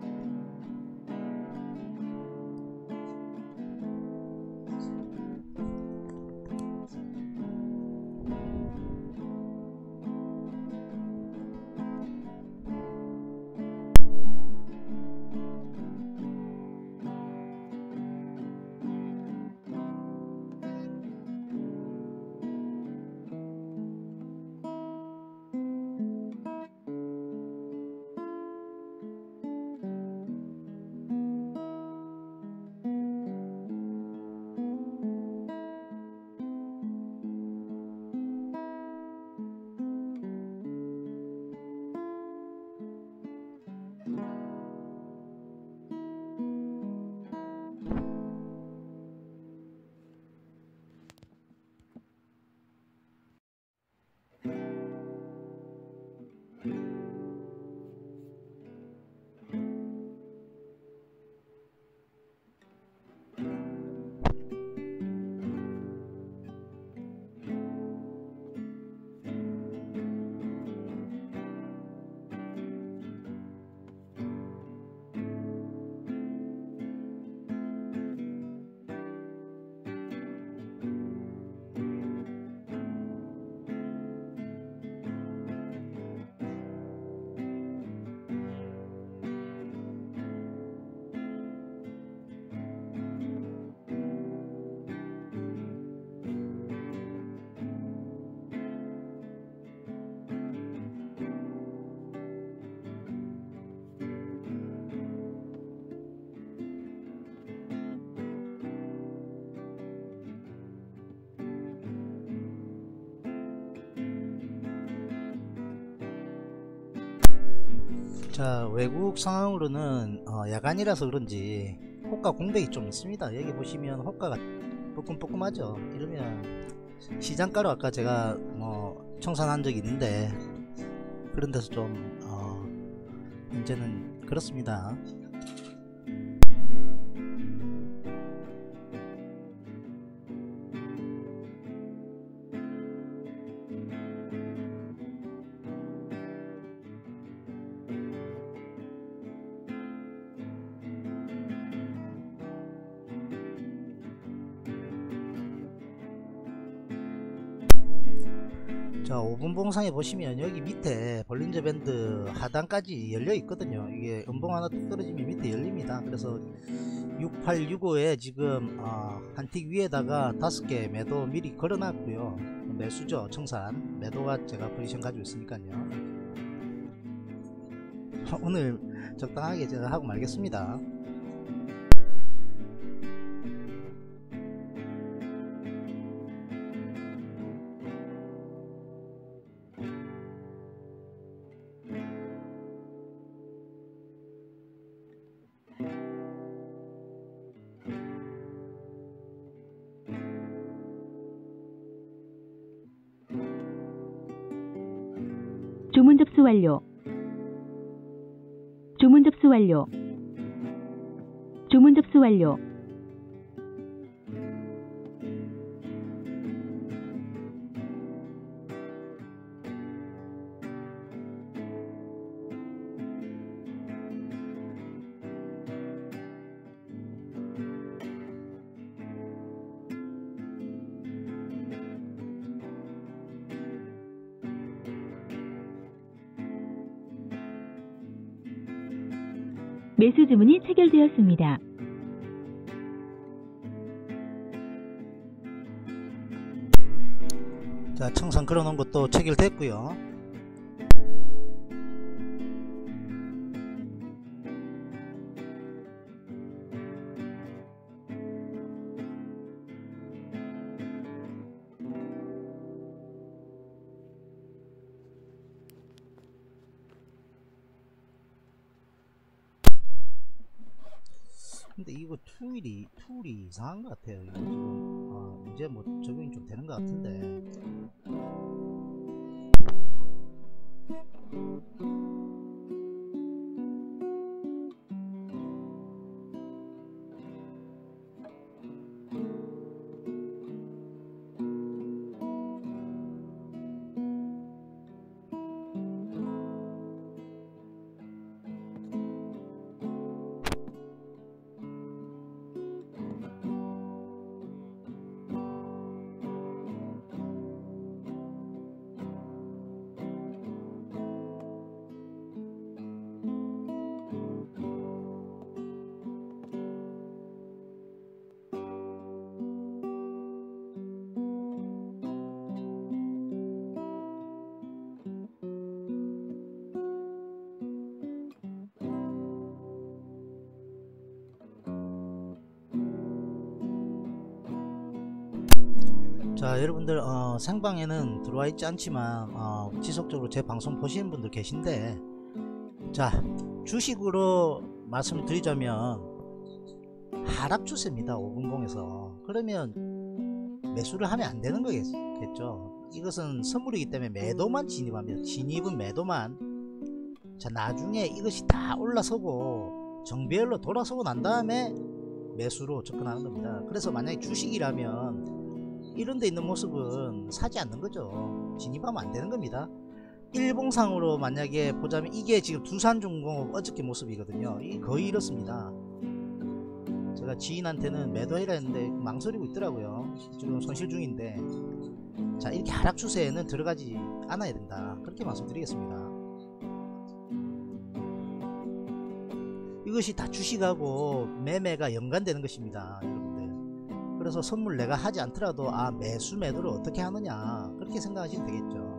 자, 외국 상황으로는 어, 야간이라서 그런지 호가 공백이 좀 있습니다. 여기 보시면 호가가 뽀끔뽀끔하죠. 이러면 시장가로 아까 제가 뭐 청산한 적이 있는데 그런 데서 좀 어, 문제는 그렇습니다. 자, 오 분 봉상에 보시면 여기 밑에 볼린저 밴드 하단까지 열려 있거든요. 이게 음봉 하나 뚝 떨어지면 밑에 열립니다. 그래서 육팔육오에 지금 어, 한틱 위에다가 다섯 개 매도 미리 걸어 놨고요. 매수죠. 청산 매도가 제가 포지션 가지고 있으니까요. 오늘 적당하게 제가 하고 말겠습니다. 주문 접수 완료. 주문 접수 완료. 주문 접수 완료. 매수 주문이 체결되었습니다. 자, 청산 걸어놓은 것도 체결됐고요. 근데 이거 툴이 툴이 이상한 것 같아요. 이거 지금 아, 이제 뭐 적용이 좀 되는 것 같은데. 자, 여러분들 어, 생방에는 들어와 있지 않지만 어, 지속적으로 제 방송 보시는 분들 계신데, 자, 주식으로 말씀을 드리자면 하락 추세입니다. 오분공에서. 그러면 매수를 하면 안 되는 거겠죠. 이것은 선물이기 때문에 매도만 진입합니다. 진입은 매도만. 자, 나중에 이것이 다 올라서고 정배열로 돌아서고 난 다음에 매수로 접근하는 겁니다. 그래서 만약에 주식이라면 이런 데 있는 모습은 사지 않는 거죠. 진입하면 안 되는 겁니다. 일봉상으로 만약에 보자면 이게 지금 두산중공업 어저께 모습이거든요. 이 거의 이렇습니다. 제가 지인한테는 매도해라 했는데 망설이고 있더라고요. 지금 손실 중인데, 자, 이렇게 하락 추세에는 들어가지 않아야 된다, 그렇게 말씀드리겠습니다. 이것이 다 주식하고 매매가 연관되는 것입니다, 여러분들. 그래서 선물 내가 하지 않더라도 아, 매수 매도를 어떻게 하느냐, 그렇게 생각하시면 되겠죠.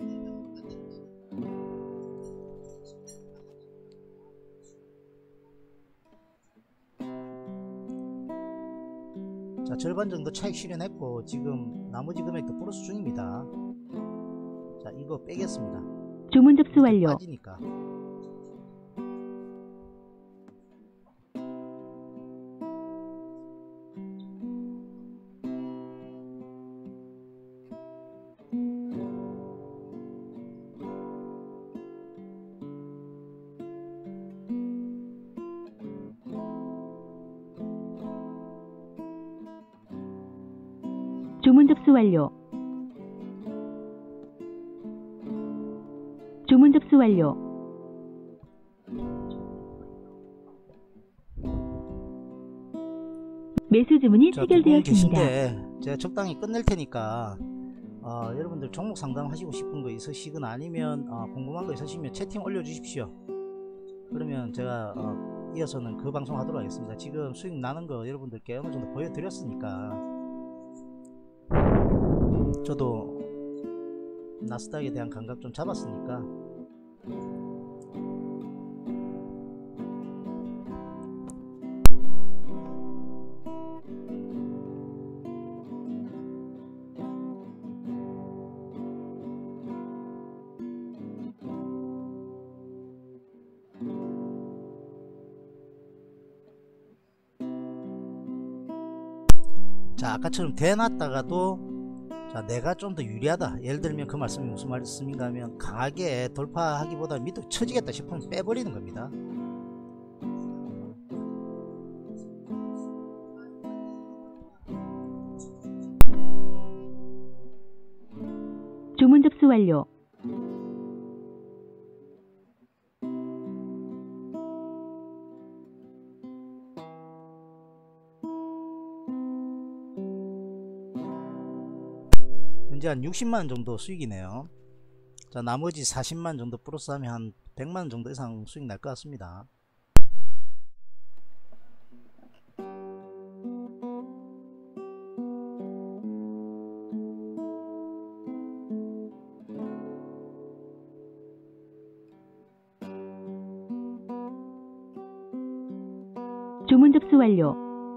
자, 절반 정도 차익 실현했고 지금 나머지 금액도 플러스 중입니다. 자, 이거 빼겠습니다. 주문 접수 완료. 빠지니까. 주문 접수 완료. 주문 접수 완료. 매수 주문이 체결되었습니다. 계신데 제가 적당히 끝낼 테니까 어, 여러분들 종목 상담하시고 싶은 거 있으시거나 아니면 어, 궁금한 거 있으시면 채팅 올려주십시오. 그러면 제가 어, 이어서는 그 방송 하도록 하겠습니다. 지금 수익 나는 거 여러분들께 어느 정도 보여드렸으니까, 저도 나스닥에 대한 감각 좀 잡았으니까 자, 아까처럼 대놨다가도 자, 내가 좀 더 유리하다, 예를 들면 그 말씀이 무슨 말씀인가 하면 강하게 돌파하기보다 밑으로 쳐지겠다 싶으면 빼버리는 겁니다. 주문 접수 완료. 현재 한 육십만 정도 수익이네요. 자, 나머지 사십만 정도 플러스 하면 한 백만 정도 이상 수익 날 것 같습니다. 주문 접수 완료.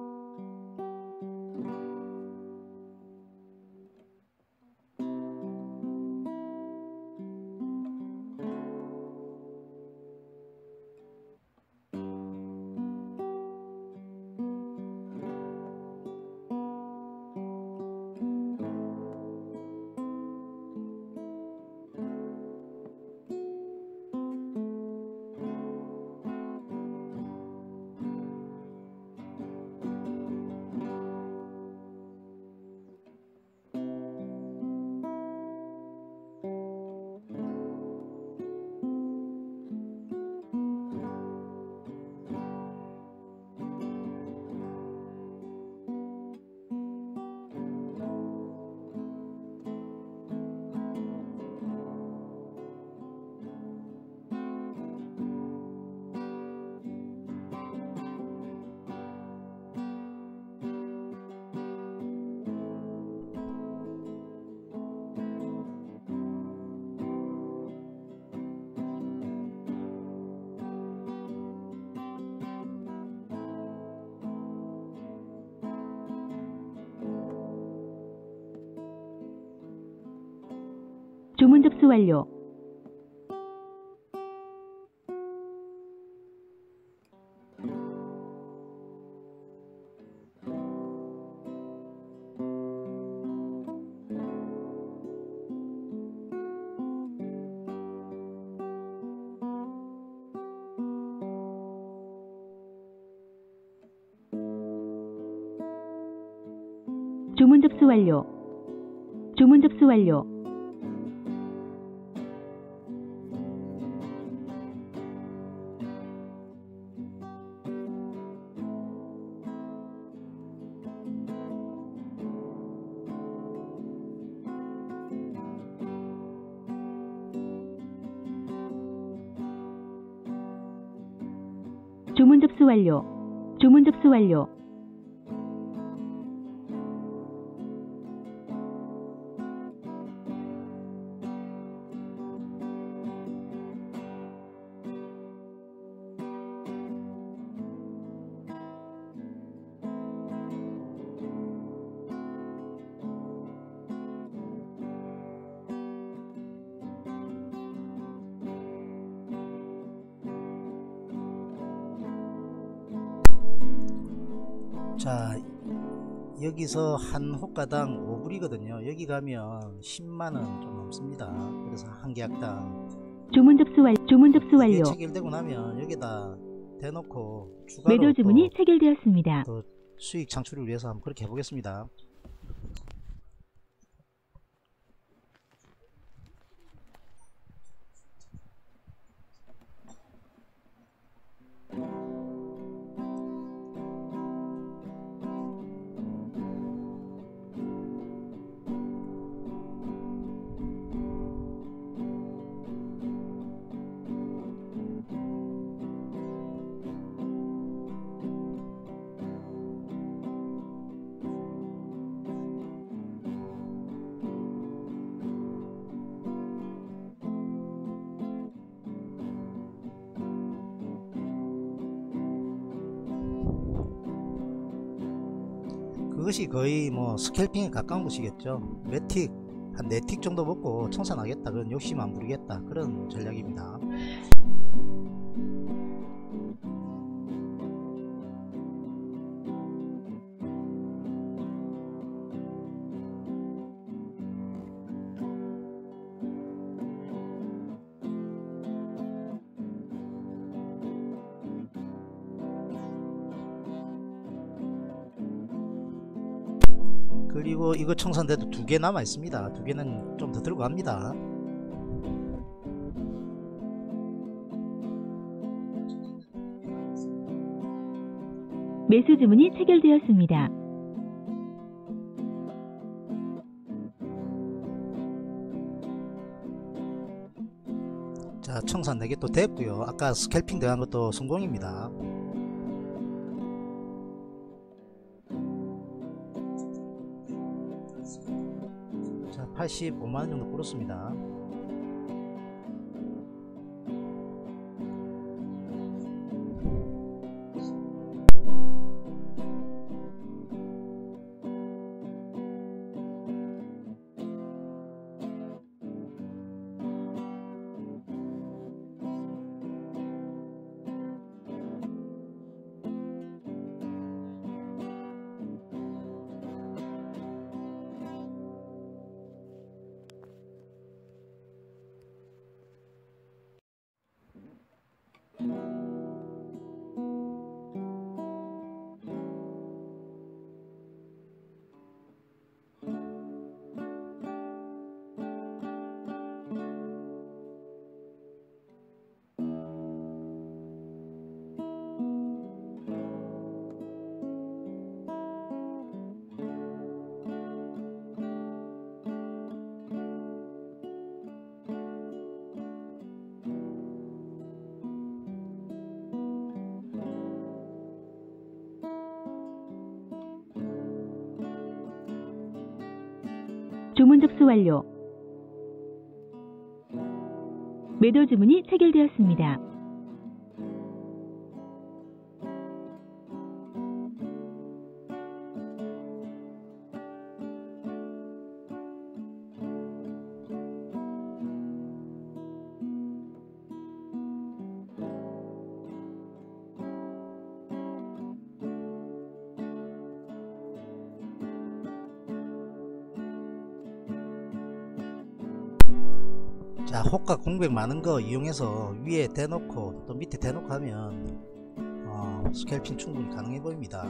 주문 접수 완료. 주문 접수 완료. 주문 접수 완료. 주문 접수 완료. 주문 접수 완료. 자, 여기서 한 호가당 오 불이거든요. 여기 가면 십만 원 좀 넘습니다. 그래서 한 계약당 주문 접수 완 주문 접수 이게 완료. 체결되고 나면 여기다 대놓고 추가로 매도 주문이 또, 체결되었습니다. 또 수익 창출을 위해서 한번 그렇게 해보겠습니다. 그것이 거의 뭐 스캘핑에 가까운 것이겠죠. 매틱 한 네 틱 정도 먹고 청산하겠다, 그런 욕심 안 부리겠다, 그런 전략입니다. 그리고 이거 청산돼도 두 개 남아 있습니다. 두 개는 좀 더 들고 갑니다. 매수 주문이 체결되었습니다. 자, 청산 네 개 또 됐고요. 아까 스캘핑 들어간 것도 성공입니다. 자, 팔십오만 원 정도 끌었습니다. 주문 접수 완료. 매도 주문이 체결되었습니다. 자, 호가 공백 많은 거 이용해서 위에 대놓고 또 밑에 대놓고 하면 어, 스캘핑 충분히 가능해 보입니다.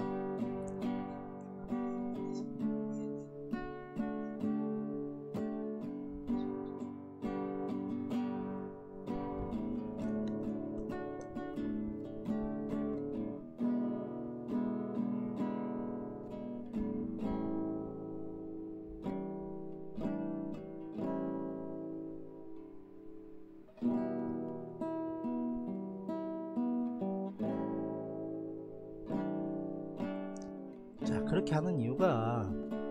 자, 그렇게 하는 이유가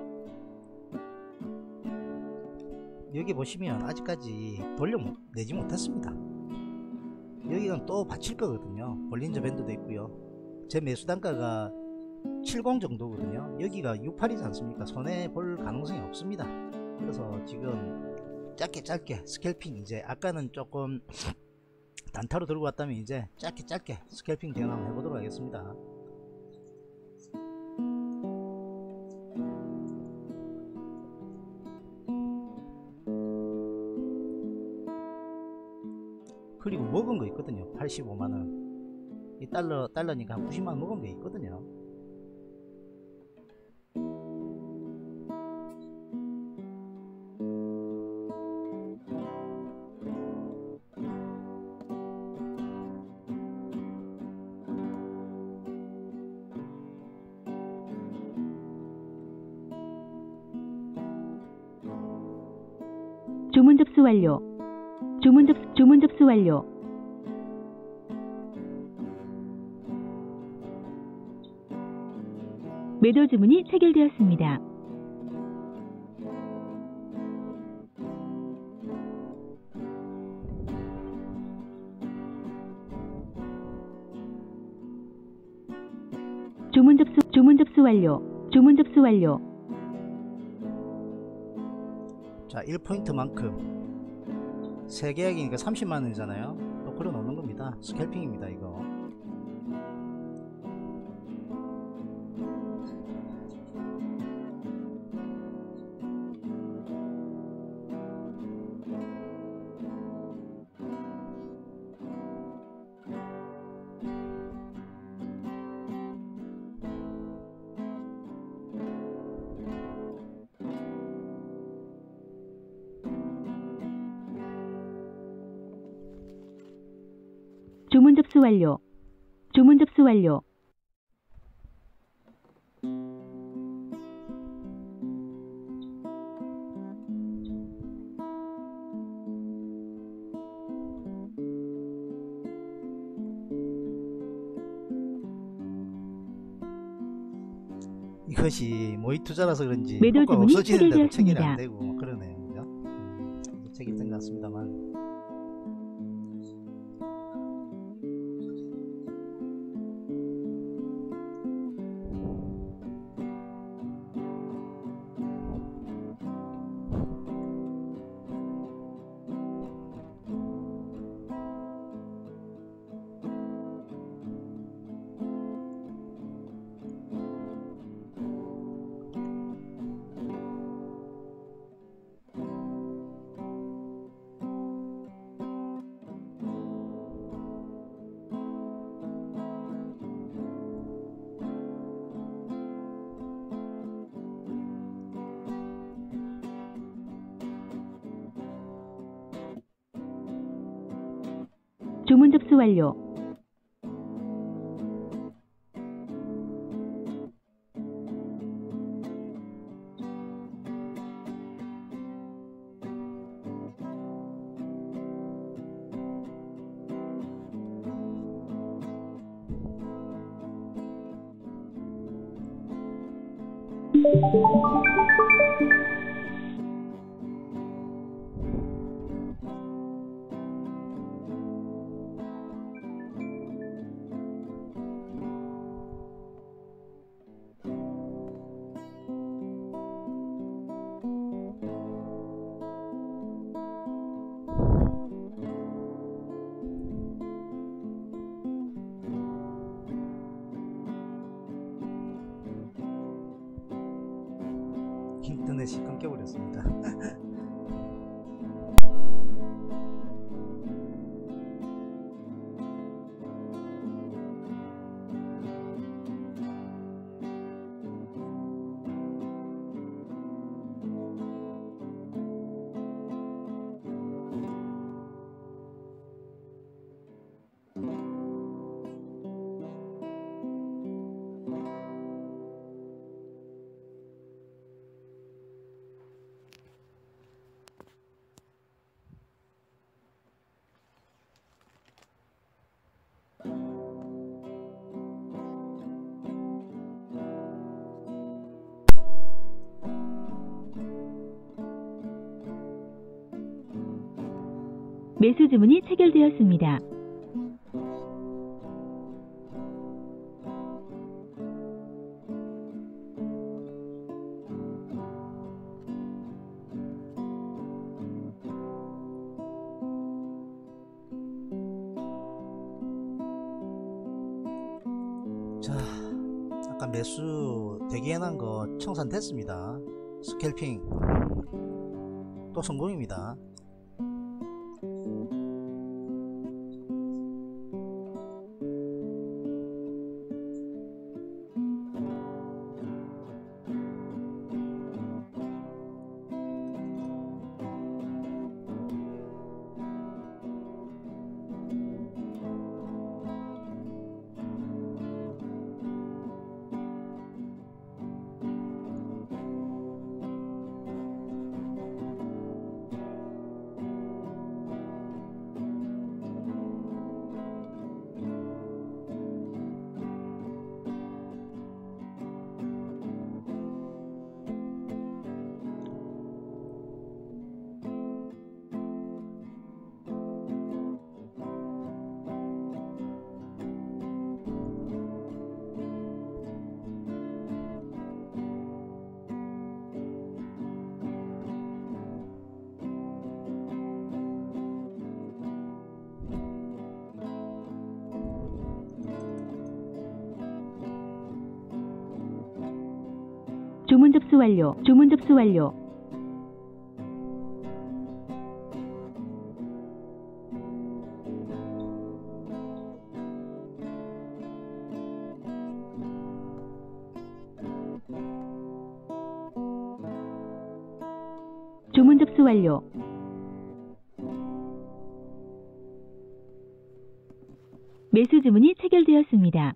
여기 보시면 아직까지 돌려내지 못했습니다. 여기는 또 받칠 거거든요. 볼린저 밴드도 있고요. 제 매수 단가가 칠십 정도거든요. 여기가 육십팔이지 않습니까? 손해 볼 가능성이 없습니다. 그래서 지금 짧게 짧게 스캘핑, 이제 아까는 조금 단타로 들고 왔다면 이제 짧게 짧게 스캘핑 대응 한번 해보도록 하겠습니다. 그리고 먹은 거 있거든요. 팔십오만 원. 이 달러, 달러니까 한 구십만 원 먹은 게 있거든요. 주문 접수 완료. 주문 접 주문 접수 완료. 매도 주문이 체결되었습니다. 주문 접수 주문 접수 완료. 주문 접수 완료. 자, 일 포인트만큼 세 계약이니까 삼십만 원이잖아요. 또 걸어 놓는 겁니다. 스캘핑입니다, 이거. 주문 접수 완료. 주문 접수 완료. 이것이 모의 투자라서 그런지 매도 효과가 주문이 없어지는데도 체결이 체결되었습니다. 안 되고 뭐 그러네요. 그죠? 음, 체결된 것 같습니다만. 주문 접수 완료. 인터넷이 끊겨버렸습니다. 매수 주문이 체결되었습니다. 자, 아까 매수 대기해놓은 거 청산됐습니다. 스캘핑 또 성공입니다. 주문 접수 완료. 주문 접수 완료. 주문 접수 완료. 매수 주문이 체결되었습니다.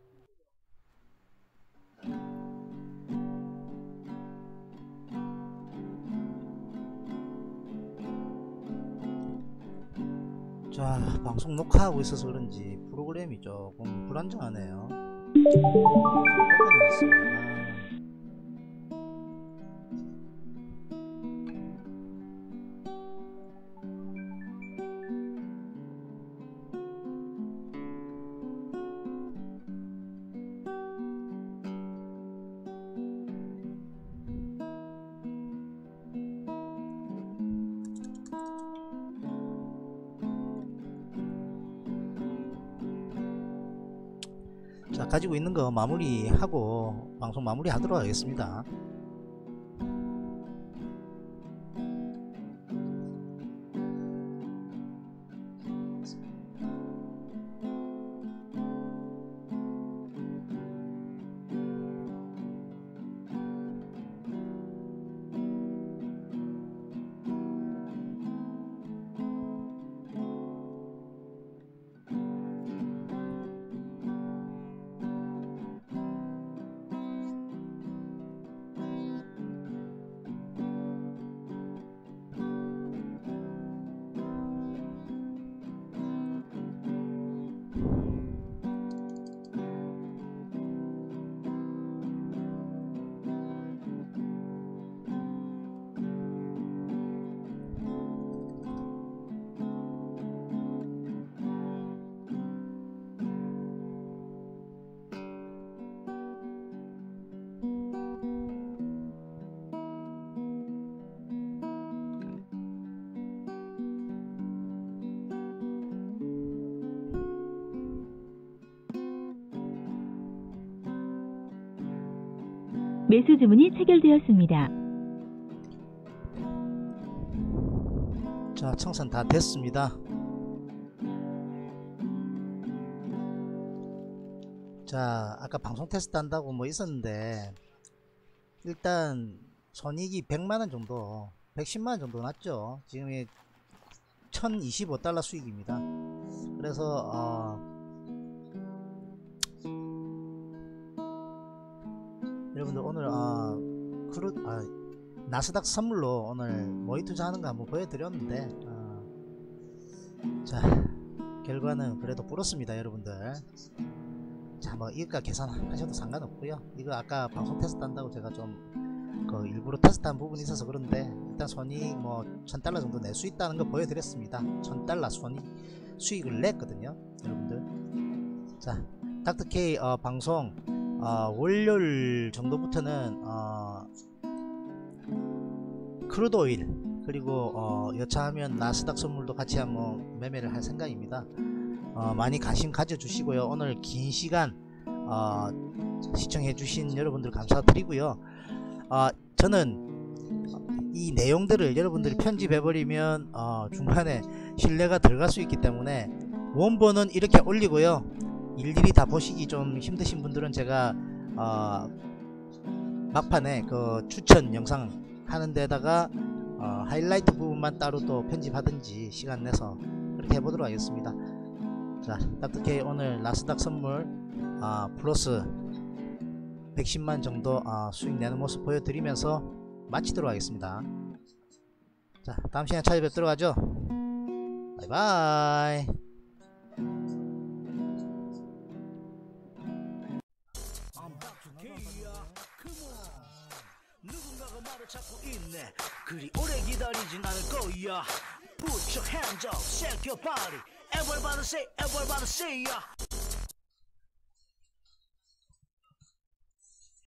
자, 방송 녹화하고 있어서 그런지 프로그램이 조금 불안정하네요. 꺾어놓겠습니다. 자, 가지고 있는 거 마무리하고 방송 마무리 하도록 하겠습니다. 매수 주문이 체결되었습니다. 자, 청산 다 됐습니다. 자, 아까 방송 테스트 한다고 뭐 있었는데 일단 손익이 백만원 정도, 백십만원 정도 났죠. 지금이 천이십오 달러 수익입니다. 그래서 어 여러분들 오늘 어 크루 아 나스닥 선물로 오늘 모의 투자하는 거 한번 보여드렸는데 어 자, 결과는 그래도 플러스입니다 여러분들. 자, 뭐 이거 계산하셔도 상관없고요. 이거 아까 방송 테스트 한다고 제가 좀 그 일부러 테스트한 부분이 있어서 그런데 일단 손익 뭐 천 달러 정도 낼 수 있다는 거 보여드렸습니다. 천 달러 손익 수익을 냈거든요 여러분들. 자, 닥터K 어, 방송 어, 월요일 정도부터는 어, 크루드 오일 그리고 어, 여차하면 나스닥 선물도 같이 한번 매매를 할 생각입니다. 어, 많이 관심 가져주시고요. 오늘 긴 시간 어, 시청해주신 여러분들 감사드리고요. 어, 저는 이 내용들을 여러분들이 편집해버리면 어, 중간에 신뢰가 들어갈 수 있기 때문에 원본은 이렇게 올리고요. 일일이 다 보시기 좀 힘드신 분들은 제가 어, 막판에 그 추천 영상 하는 데다가 어, 하이라이트 부분만 따로 또 편집하든지 시간 내서 그렇게 해보도록 하겠습니다. 자, 닥터K 오늘 나스닥 선물 아, 플러스 백십만 정도 아, 수익 내는 모습 보여드리면서 마치도록 하겠습니다. 자, 다음 시간에 찾아뵙도록 하죠. 바이바이. 누군가가 말을 찾고 있네. 그리 오래 기다리진 않을 거야. Put your hands up, shake your body. Everybody say, everybody say, yeah.